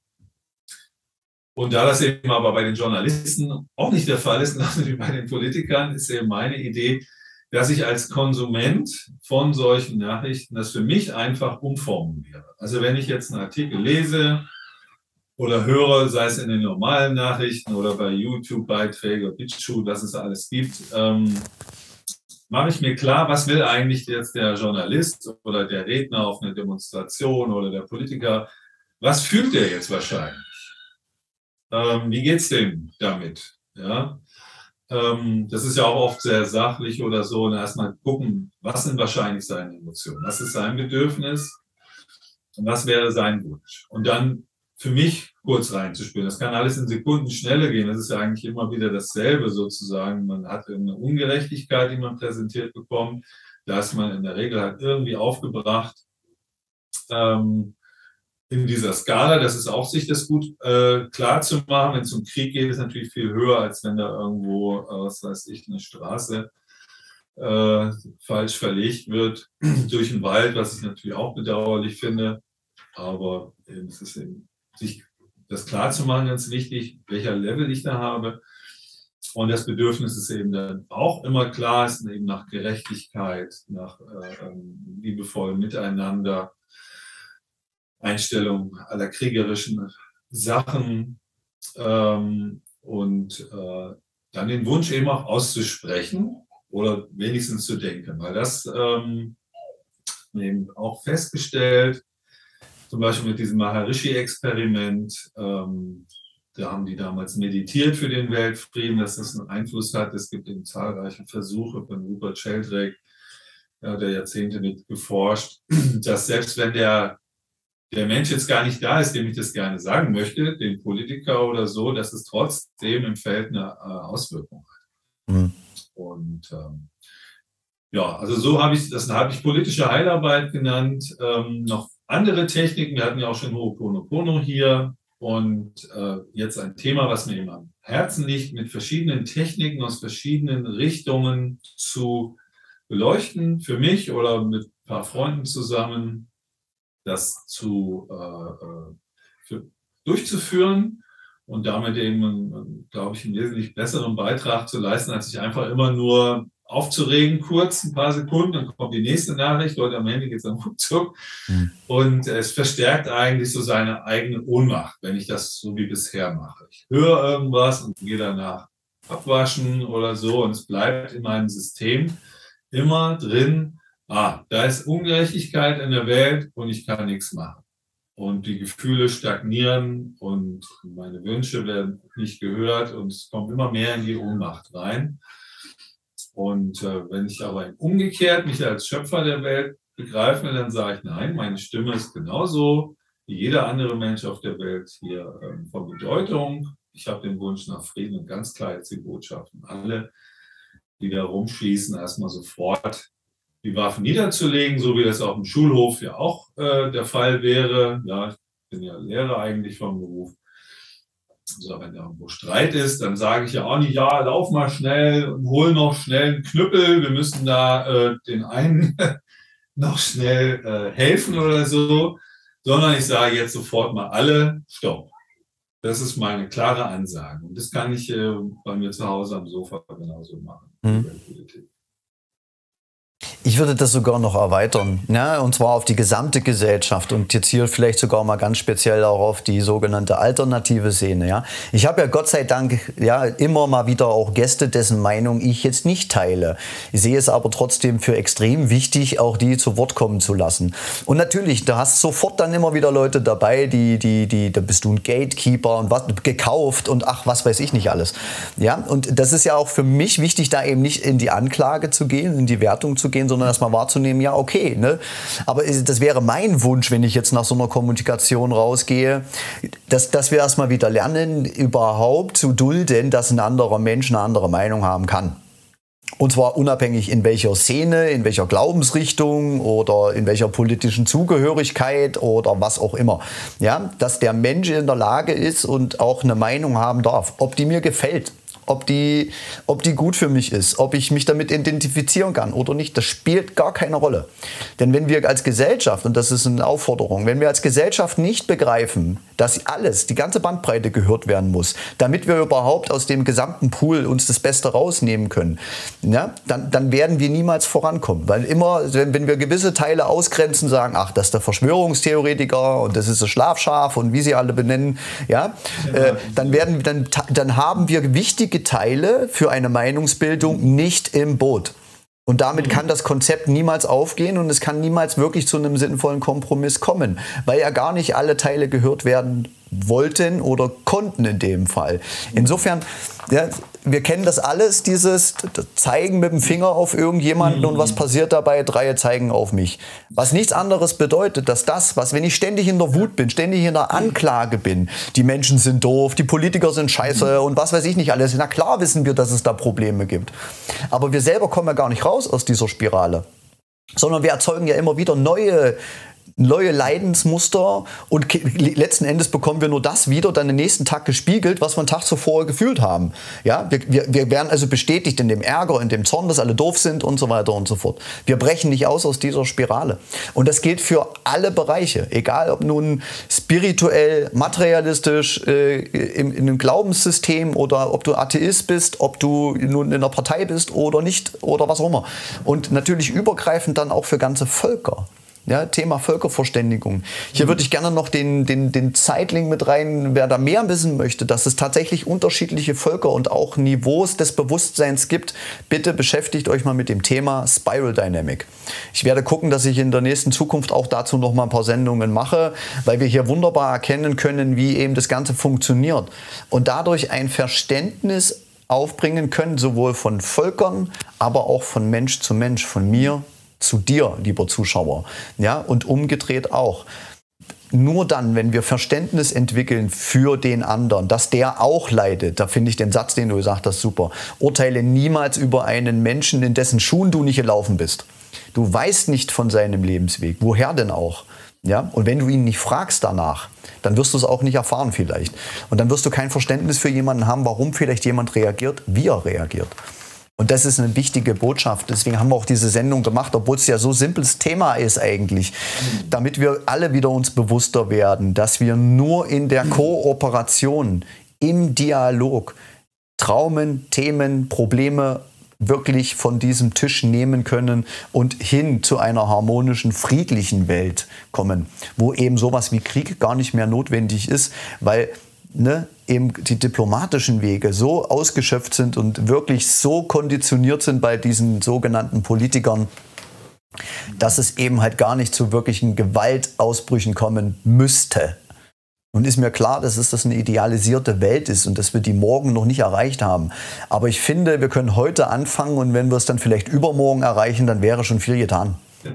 B: und da das eben aber bei den Journalisten auch nicht der Fall ist, genauso wie bei den Politikern, ist eben meine Idee, dass ich als Konsument von solchen Nachrichten das für mich einfach umformuliere. Also wenn ich jetzt einen Artikel lese oder höre, sei es in den normalen Nachrichten oder bei YouTube-Beiträgen, BitChute, was es alles gibt, ähm, mache ich mir klar, was will eigentlich jetzt der Journalist oder der Redner auf einer Demonstration oder der Politiker, was fühlt der jetzt wahrscheinlich? Ähm, wie geht's dem damit? Ja. Das ist ja auch oft sehr sachlich oder so. Und erstmal gucken, was sind wahrscheinlich seine Emotionen? Was ist sein Bedürfnis? Und was wäre sein Wunsch? Und dann für mich kurz reinzuspielen. Das kann alles in Sekundenschnelle gehen. Das ist ja eigentlich immer wieder dasselbe sozusagen. Man hat irgendeine Ungerechtigkeit, die man präsentiert bekommt. Da ist man in der Regel halt irgendwie aufgebracht. Ähm, in dieser Skala, das ist auch sich das gut äh, klar zu machen. Wenn es um Krieg geht, ist es natürlich viel höher, als wenn da irgendwo, äh, was weiß ich, eine Straße äh, falsch verlegt wird durch den Wald, was ich natürlich auch bedauerlich finde. Aber eben, es ist eben, sich das klar zu machen, ganz wichtig, welcher Level ich da habe. Und das Bedürfnis ist eben dann auch immer klar, ist eben nach Gerechtigkeit, nach äh, liebevollem Miteinander. Einstellung aller kriegerischen Sachen ähm, und äh, dann den Wunsch eben auch auszusprechen oder wenigstens zu denken, weil das ähm, eben auch festgestellt, zum Beispiel mit diesem Maharishi-Experiment, ähm, da haben die damals meditiert für den Weltfrieden, dass das einen Einfluss hat. Es gibt eben zahlreiche Versuche von Rupert Sheldrake, ja, der Jahrzehnte mit geforscht, dass selbst wenn der, der Mensch jetzt gar nicht da ist, dem ich das gerne sagen möchte, dem Politiker oder so, dass es trotzdem im Feld eine äh, Auswirkung hat. Mhm. Und ähm, ja, also so habe ich, das habe ich politische Heilarbeit genannt. Ähm, noch andere Techniken, wir hatten ja auch schon Ho'oponopono hier. Und äh, jetzt ein Thema, was mir immer am Herzen liegt, mit verschiedenen Techniken aus verschiedenen Richtungen zu beleuchten, für mich oder mit ein paar Freunden zusammen, das zu äh, für, durchzuführen und damit eben, glaube ich, einen wesentlich besseren Beitrag zu leisten, als sich einfach immer nur aufzuregen, kurz, ein paar Sekunden, dann kommt die nächste Nachricht, Leute, am Handy geht es dann ruckzuck. Mhm. Und es verstärkt eigentlich so seine eigene Ohnmacht, wenn ich das so wie bisher mache. Ich höre irgendwas und gehe danach abwaschen oder so und es bleibt in meinem System immer drin, ah, da ist Ungerechtigkeit in der Welt und ich kann nichts machen. Und die Gefühle stagnieren und meine Wünsche werden nicht gehört und es kommt immer mehr in die Ohnmacht rein. Und äh, wenn ich aber umgekehrt mich als Schöpfer der Welt begreife, dann sage ich, nein, meine Stimme ist genauso wie jeder andere Mensch auf der Welt hier ähm, von Bedeutung. Ich habe den Wunsch nach Frieden und ganz klar jetzt die Botschaft an alle, die da rumschießen, erstmal sofort die Waffen niederzulegen, so wie das auf dem Schulhof ja auch äh, der Fall wäre. Ja, ich bin ja Lehrer eigentlich vom Beruf. Also wenn da irgendwo Streit ist, dann sage ich ja auch nicht, ja, lauf mal schnell und hol noch schnell einen Knüppel, wir müssen da äh, den einen noch schnell äh, helfen oder so, sondern ich sage jetzt sofort mal alle, stopp. Das ist meine klare Ansage. Und das kann ich äh, bei mir zu Hause am Sofa genauso machen. Mhm.
A: Ich würde das sogar noch erweitern, ne? Und zwar auf die gesamte Gesellschaft und jetzt hier vielleicht sogar mal ganz speziell auch auf die sogenannte alternative Szene. Ja? Ich habe ja Gott sei Dank ja immer mal wieder auch Gäste, dessen Meinung ich jetzt nicht teile. Ich sehe es aber trotzdem für extrem wichtig, auch die zu Wort kommen zu lassen. Und natürlich, da hast sofort dann immer wieder Leute dabei, die, die, die, da bist du ein Gatekeeper und was gekauft und ach, was weiß ich nicht alles. Ja? Und das ist ja auch für mich wichtig, da eben nicht in die Anklage zu gehen, in die Wertung zu gehen, sondern erstmal wahrzunehmen, ja okay, ne? Aber das wäre mein Wunsch, wenn ich jetzt nach so einer Kommunikation rausgehe, dass, dass wir erstmal wieder lernen, überhaupt zu dulden, dass ein anderer Mensch eine andere Meinung haben kann. Und zwar unabhängig in welcher Szene, in welcher Glaubensrichtung oder in welcher politischen Zugehörigkeit oder was auch immer. Ja? Dass der Mensch in der Lage ist und auch eine Meinung haben darf, ob die mir gefällt. Ob die, ob die gut für mich ist, ob ich mich damit identifizieren kann oder nicht, das spielt gar keine Rolle. Denn wenn wir als Gesellschaft, und das ist eine Aufforderung, wenn wir als Gesellschaft nicht begreifen, dass alles, die ganze Bandbreite gehört werden muss, damit wir überhaupt aus dem gesamten Pool uns das Beste rausnehmen können, ja, dann, dann werden wir niemals vorankommen. Weil immer, wenn, wenn wir gewisse Teile ausgrenzen, sagen, ach, das ist der Verschwörungstheoretiker und das ist das Schlafschaf und wie sie alle benennen, ja, äh, dann, werden, dann, dann haben wir wichtige Teile für eine Meinungsbildung nicht im Boot. Und damit kann das Konzept niemals aufgehen und es kann niemals wirklich zu einem sinnvollen Kompromiss kommen, weil ja gar nicht alle Teile gehört werden wollten oder konnten in dem Fall. Insofern, ja, wir kennen das alles, dieses Zeigen mit dem Finger auf irgendjemanden und was passiert dabei? Drei zeigen auf mich. Was nichts anderes bedeutet, dass das, was, wenn ich ständig in der Wut bin, ständig in der Anklage bin, die Menschen sind doof, die Politiker sind scheiße und was weiß ich nicht alles. Na klar wissen wir, dass es da Probleme gibt. Aber wir selber kommen ja gar nicht raus aus dieser Spirale, sondern wir erzeugen ja immer wieder neue neue Leidensmuster und letzten Endes bekommen wir nur das wieder, dann den nächsten Tag gespiegelt, was wir einen Tag zuvor gefühlt haben. Ja, wir, wir, wir werden also bestätigt in dem Ärger, in dem Zorn, dass alle doof sind und so weiter und so fort. Wir brechen nicht aus aus dieser Spirale. Und das gilt für alle Bereiche, egal ob nun spirituell, materialistisch, äh, in, in einem Glaubenssystem oder ob du Atheist bist, ob du nun in einer Partei bist oder nicht oder was auch immer. Und natürlich übergreifend dann auch für ganze Völker. Ja, Thema Völkerverständigung. Hier würde ich gerne noch den, den, den Zeitling mit rein, wer da mehr wissen möchte, dass es tatsächlich unterschiedliche Völker und auch Niveaus des Bewusstseins gibt. Bitte beschäftigt euch mal mit dem Thema Spiral Dynamic. Ich werde gucken, dass ich in der nächsten Zukunft auch dazu noch mal ein paar Sendungen mache, weil wir hier wunderbar erkennen können, wie eben das Ganze funktioniert. Und dadurch ein Verständnis aufbringen können, sowohl von Völkern, aber auch von Mensch zu Mensch, von mir zu dir, lieber Zuschauer. Ja, und umgedreht auch. Nur dann, wenn wir Verständnis entwickeln für den anderen, dass der auch leidet, da finde ich den Satz, den du gesagt hast, super. Urteile niemals über einen Menschen, in dessen Schuhen du nicht gelaufen bist. Du weißt nicht von seinem Lebensweg. Woher denn auch? Ja? Und wenn du ihn nicht fragst danach, dann wirst du es auch nicht erfahren vielleicht. Und dann wirst du kein Verständnis für jemanden haben, warum vielleicht jemand reagiert, wie er reagiert. Und das ist eine wichtige Botschaft. Deswegen haben wir auch diese Sendung gemacht, obwohl es ja so simples Thema ist eigentlich. Damit wir alle wieder uns bewusster werden, dass wir nur in der Kooperation, im Dialog Traumen, Themen, Probleme wirklich von diesem Tisch nehmen können und hin zu einer harmonischen, friedlichen Welt kommen, wo eben sowas wie Krieg gar nicht mehr notwendig ist, weil Ne, eben die diplomatischen Wege so ausgeschöpft sind und wirklich so konditioniert sind bei diesen sogenannten Politikern, dass es eben halt gar nicht zu wirklichen Gewaltausbrüchen kommen müsste. Nun ist mir klar, dass es das eine idealisierte Welt ist und dass wir die morgen noch nicht erreicht haben. Aber ich finde, wir können heute anfangen und wenn wir es dann vielleicht übermorgen erreichen, dann wäre schon viel getan.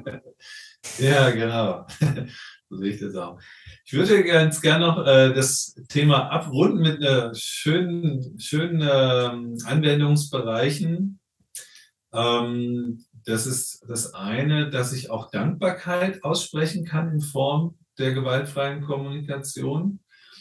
B: Ja, genau. So sehe ich das auch. Ich würde ganz gerne noch äh, das Thema abrunden mit äh, schönen, schönen äh, Anwendungsbereichen. Ähm, das ist das eine, dass ich auch Dankbarkeit aussprechen kann in Form der gewaltfreien Kommunikation.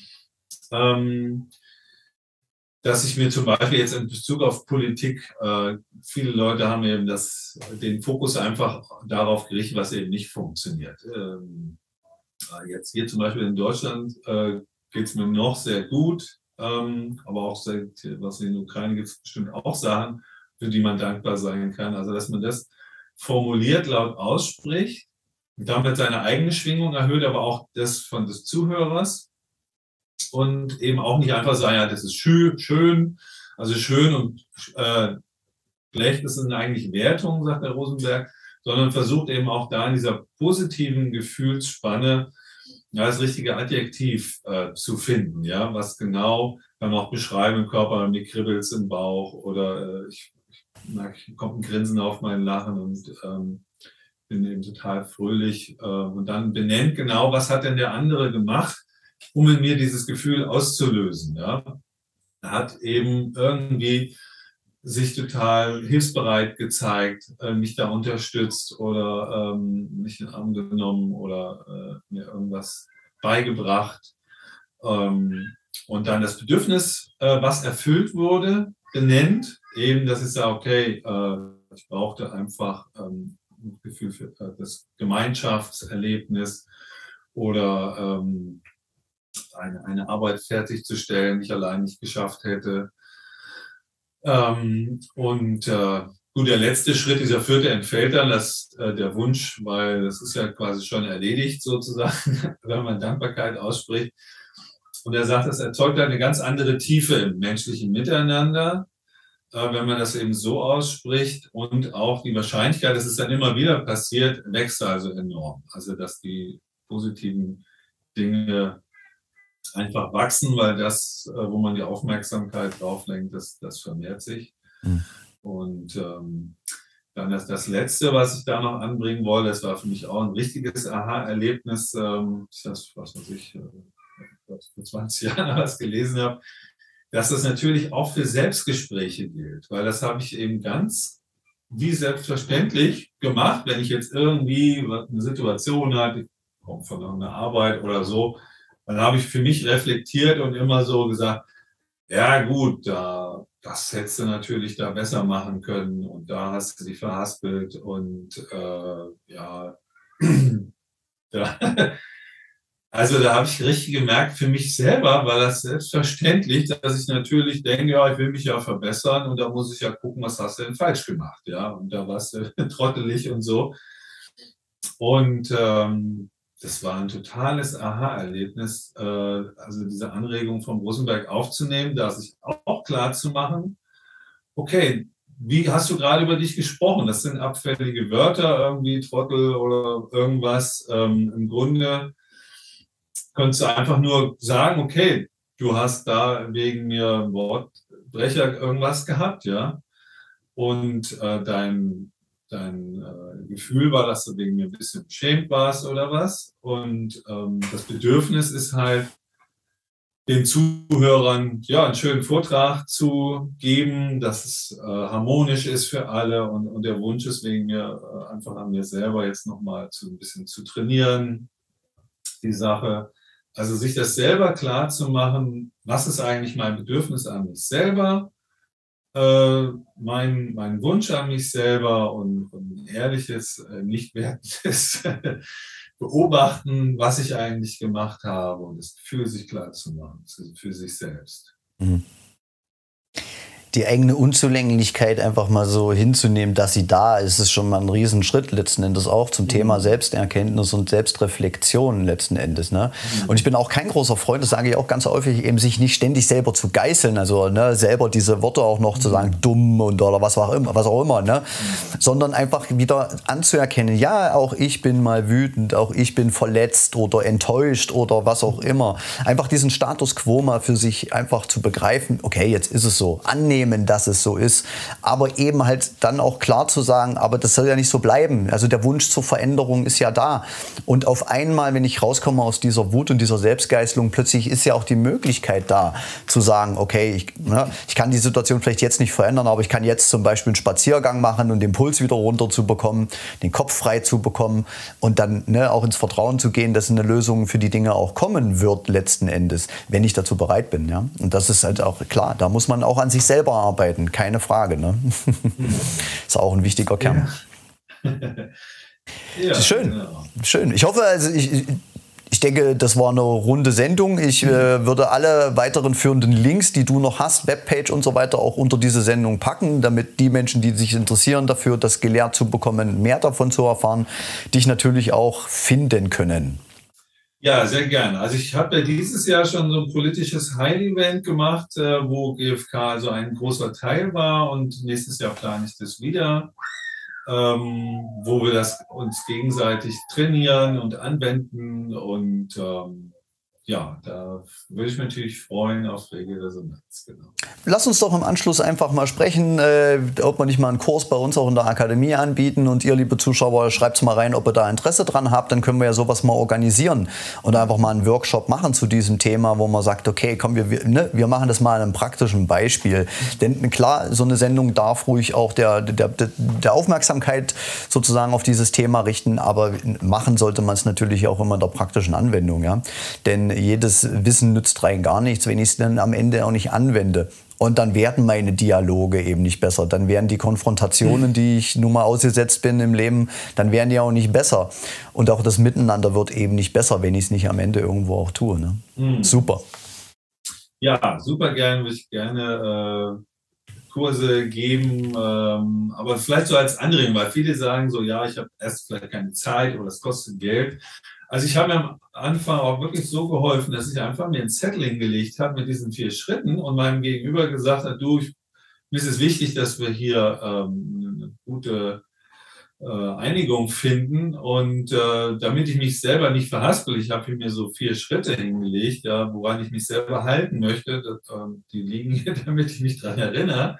B: Ähm, dass ich mir zum Beispiel jetzt in Bezug auf Politik, äh, viele Leute haben eben das, den Fokus einfach darauf gerichtet, was eben nicht funktioniert. Ähm, Jetzt hier zum Beispiel in Deutschland äh, geht es mir noch sehr gut, ähm, aber auch seit, was in der Ukraine gibt es bestimmt auch Sachen, für die man dankbar sein kann. Also dass man das formuliert, laut ausspricht und damit seine eigene Schwingung erhöht, aber auch das von des Zuhörers und eben auch nicht einfach sagen, ja, das ist schön, schön also schön und äh, schlecht, das sind eigentlich Wertungen, sagt der Rosenberg, sondern versucht eben auch da in dieser positiven Gefühlsspanne ja, das richtige Adjektiv äh, zu finden, ja, was genau dann auch beschreiben im Körper, mir kribbelt's im Bauch oder äh, ich, ich merke, kommt ein Grinsen auf mein Lachen und ähm, bin eben total fröhlich äh, und dann benennt genau, was hat denn der andere gemacht, um in mir dieses Gefühl auszulösen, ja. Er hat eben irgendwie sich total hilfsbereit gezeigt, äh, mich da unterstützt oder ähm, mich in den Arm genommen oder äh, mir irgendwas beigebracht. Ähm, und dann das Bedürfnis, äh, was erfüllt wurde, benennt, eben, dass ich sage, okay, äh, ich brauchte einfach ähm, ein Gefühl für äh, das Gemeinschaftserlebnis oder ähm, eine, eine Arbeit fertigzustellen, die ich allein nicht geschafft hätte. Ähm, und äh, gut, der letzte Schritt, dieser vierte, entfällt dann, das, äh, der Wunsch, weil das ist ja quasi schon erledigt sozusagen, wenn man Dankbarkeit ausspricht. Und er sagt, das erzeugt eine ganz andere Tiefe im menschlichen Miteinander, äh, wenn man das eben so ausspricht. Und auch die Wahrscheinlichkeit, dass es dann immer wieder passiert, wächst also enorm. Also dass die positiven Dinge einfach wachsen, weil das, wo man die Aufmerksamkeit drauf lenkt, das, das vermehrt sich. Mhm. Und ähm, dann das, das Letzte, was ich da noch anbringen wollte, das war für mich auch ein richtiges Aha-Erlebnis, ähm, das, was weiß ich, vor zwanzig Jahren was gelesen habe, dass das natürlich auch für Selbstgespräche gilt, weil das habe ich eben ganz wie selbstverständlich gemacht, wenn ich jetzt irgendwie eine Situation hatte, ich komme von einer Arbeit oder so, dann habe ich für mich reflektiert und immer so gesagt, ja gut, da, das hättest du natürlich da besser machen können und da hast du dich verhaspelt und äh, ja, da, also da habe ich richtig gemerkt, für mich selber war das selbstverständlich, dass ich natürlich denke, ja, ich will mich ja verbessern und da muss ich ja gucken, was hast du denn falsch gemacht, ja, und da warst du trottelig und so. Und ähm, das war ein totales Aha-Erlebnis, äh, also diese Anregung von Rosenberg aufzunehmen, da sich auch klar zu machen, okay, wie hast du gerade über dich gesprochen? Das sind abfällige Wörter, irgendwie Trottel oder irgendwas. Ähm, im Grunde könntest du einfach nur sagen, okay, du hast da wegen mir Wortbrecher irgendwas gehabt, ja. Und äh, dein, dein äh, Gefühl war, dass du wegen mir ein bisschen beschämt warst oder was. Und ähm, das Bedürfnis ist halt, den Zuhörern ja einen schönen Vortrag zu geben, dass es äh, harmonisch ist für alle. Und, und der Wunsch ist wegen mir äh, einfach an mir selber jetzt nochmal zu, ein bisschen zu trainieren, die Sache. Also sich das selber klar zu machen, was ist eigentlich mein Bedürfnis an mich selber, äh, mein, mein Wunsch an mich selber und, und ehrliches, äh, nicht wertendes Beobachten, was ich eigentlich gemacht habe und es für sich klar zu machen, für sich selbst.
A: Mhm. Die eigene Unzulänglichkeit einfach mal so hinzunehmen, dass sie da ist, ist schon mal ein Riesenschritt letzten Endes auch zum mhm. Thema Selbsterkenntnis und Selbstreflexion letzten Endes. Ne? Mhm. Und ich bin auch kein großer Freund, das sage ich auch ganz häufig, eben sich nicht ständig selber zu geißeln, also ne, selber diese Worte auch noch mhm. zu sagen, dumm und oder was auch immer, was auch immer, ne? Mhm. sondern einfach wieder anzuerkennen, ja, auch ich bin mal wütend, auch ich bin verletzt oder enttäuscht oder was auch immer. Einfach diesen Status quo mal für sich einfach zu begreifen, okay, jetzt ist es so, annehmen, dass es so ist, aber eben halt dann auch klar zu sagen, aber das soll ja nicht so bleiben. Also der Wunsch zur Veränderung ist ja da. Und auf einmal, wenn ich rauskomme aus dieser Wut und dieser Selbstgeißelung, plötzlich ist ja auch die Möglichkeit da, zu sagen, okay, ich, ne, ich kann die Situation vielleicht jetzt nicht verändern, aber ich kann jetzt zum Beispiel einen Spaziergang machen und den Puls wieder runter zu bekommen, den Kopf frei zu bekommen und dann ne, auch ins Vertrauen zu gehen, dass eine Lösung für die Dinge auch kommen wird letzten Endes, wenn ich dazu bereit bin. Ja? Und das ist halt auch klar, da muss man auch an sich selber arbeiten, keine Frage. Ne? Ist auch ein wichtiger Kern.
B: Ja. Ja,
A: schön,
B: genau.
A: schön. Ich hoffe, also ich, ich denke, das war eine runde Sendung. Ich äh, würde alle weiteren führenden Links, die du noch hast, Webpage und so weiter, auch unter diese Sendung packen, damit die Menschen, die sich interessieren dafür, das gelehrt zu bekommen, mehr davon zu erfahren, dich natürlich auch finden können.
B: Ja, sehr gerne. Also ich habe ja dieses Jahr schon so ein politisches Heil-Event gemacht, äh, wo G F K also ein großer Teil war und nächstes Jahr plane ich das wieder, ähm, wo wir das uns gegenseitig trainieren und anwenden und ähm, ja, da würde ich mich natürlich freuen auf rege Resonanz. Genau.
A: Lass uns doch im Anschluss einfach mal sprechen, äh, ob wir nicht mal einen Kurs bei uns auch in der Akademie anbieten. Und ihr, liebe Zuschauer, schreibt mal rein, ob ihr da Interesse dran habt. Dann können wir ja sowas mal organisieren und einfach mal einen Workshop machen zu diesem Thema, wo man sagt, okay, komm, wir, wir, ne, wir machen das mal an einem praktischen Beispiel. Denn klar, so eine Sendung darf ruhig auch der, der, der Aufmerksamkeit sozusagen auf dieses Thema richten. Aber machen sollte man es natürlich auch immer in der praktischen Anwendung. Ja? Denn jedes Wissen nützt rein gar nichts, wenn ich es dann am Ende auch nicht anwende. Und dann werden meine Dialoge eben nicht besser. Dann werden die Konfrontationen, die ich nun mal ausgesetzt bin im Leben, dann werden die auch nicht besser. Und auch das Miteinander wird eben nicht besser, wenn ich es nicht am Ende irgendwo auch tue. Ne? Mhm. Super.
B: Ja, super gerne, würde ich gerne äh, Kurse geben. Ähm, aber vielleicht so als Anregung, weil viele sagen so, ja, ich habe erst vielleicht keine Zeit oder es kostet Geld. Also ich habe mir am Anfang auch wirklich so geholfen, dass ich einfach mir einen Zettel hingelegt habe mit diesen vier Schritten und meinem Gegenüber gesagt habe, du, ich, mir ist es wichtig, dass wir hier ähm, eine gute äh, Einigung finden und äh, damit ich mich selber nicht verhaspel, ich habe mir so vier Schritte hingelegt, ja, woran ich mich selber halten möchte, das, äh, die liegen hier, damit ich mich daran erinnere.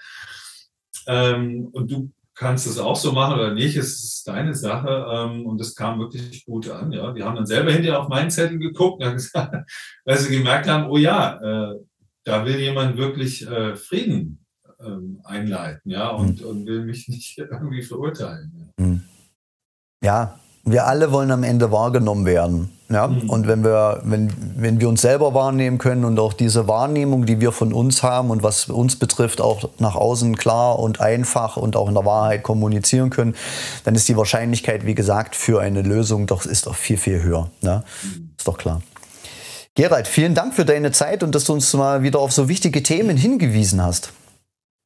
B: Ähm, und du kannst es auch so machen oder nicht, es ist deine Sache ähm, und es kam wirklich gut an. Ja. Die haben dann selber hinterher auf meinen Zettel geguckt, gesagt, weil sie gemerkt haben, oh ja, äh, da will jemand wirklich äh, Frieden ähm, einleiten, ja, und, mhm. und will mich nicht irgendwie verurteilen. Ja.
A: Mhm. Ja, wir alle wollen am Ende wahrgenommen werden. Ja? Mhm. Und wenn wir, wenn, wenn wir uns selber wahrnehmen können und auch diese Wahrnehmung, die wir von uns haben und was uns betrifft, auch nach außen klar und einfach und auch in der Wahrheit kommunizieren können, dann ist die Wahrscheinlichkeit, wie gesagt, für eine Lösung doch, ist doch viel, viel höher. Ne? Mhm. Ist doch klar. Gerald, vielen Dank für deine Zeit und dass du uns mal wieder auf so wichtige Themen hingewiesen hast.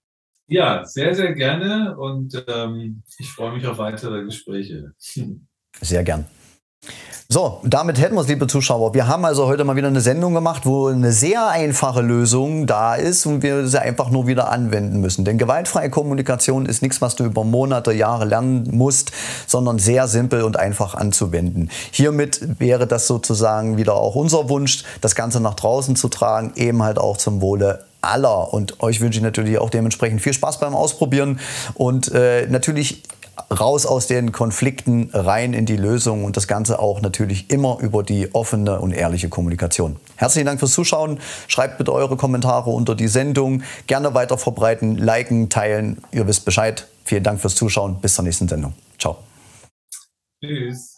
B: Ja, sehr, sehr gerne und ähm, ich freue mich auf weitere Gespräche.
A: Sehr gern. So, damit hätten wir es, liebe Zuschauer. Wir haben also heute mal wieder eine Sendung gemacht, wo eine sehr einfache Lösung da ist und wir sie einfach nur wieder anwenden müssen. Denn gewaltfreie Kommunikation ist nichts, was du über Monate, Jahre lernen musst, sondern sehr simpel und einfach anzuwenden. Hiermit wäre das sozusagen wieder auch unser Wunsch, das Ganze nach draußen zu tragen, eben halt auch zum Wohle aller. Und euch wünsche ich natürlich auch dementsprechend viel Spaß beim Ausprobieren und äh, natürlich raus aus den Konflikten, rein in die Lösung und das Ganze auch natürlich immer über die offene und ehrliche Kommunikation. Herzlichen Dank fürs Zuschauen. Schreibt bitte eure Kommentare unter die Sendung. Gerne weiter verbreiten, liken, teilen. Ihr wisst Bescheid. Vielen Dank fürs Zuschauen. Bis zur nächsten Sendung. Ciao.
B: Tschüss.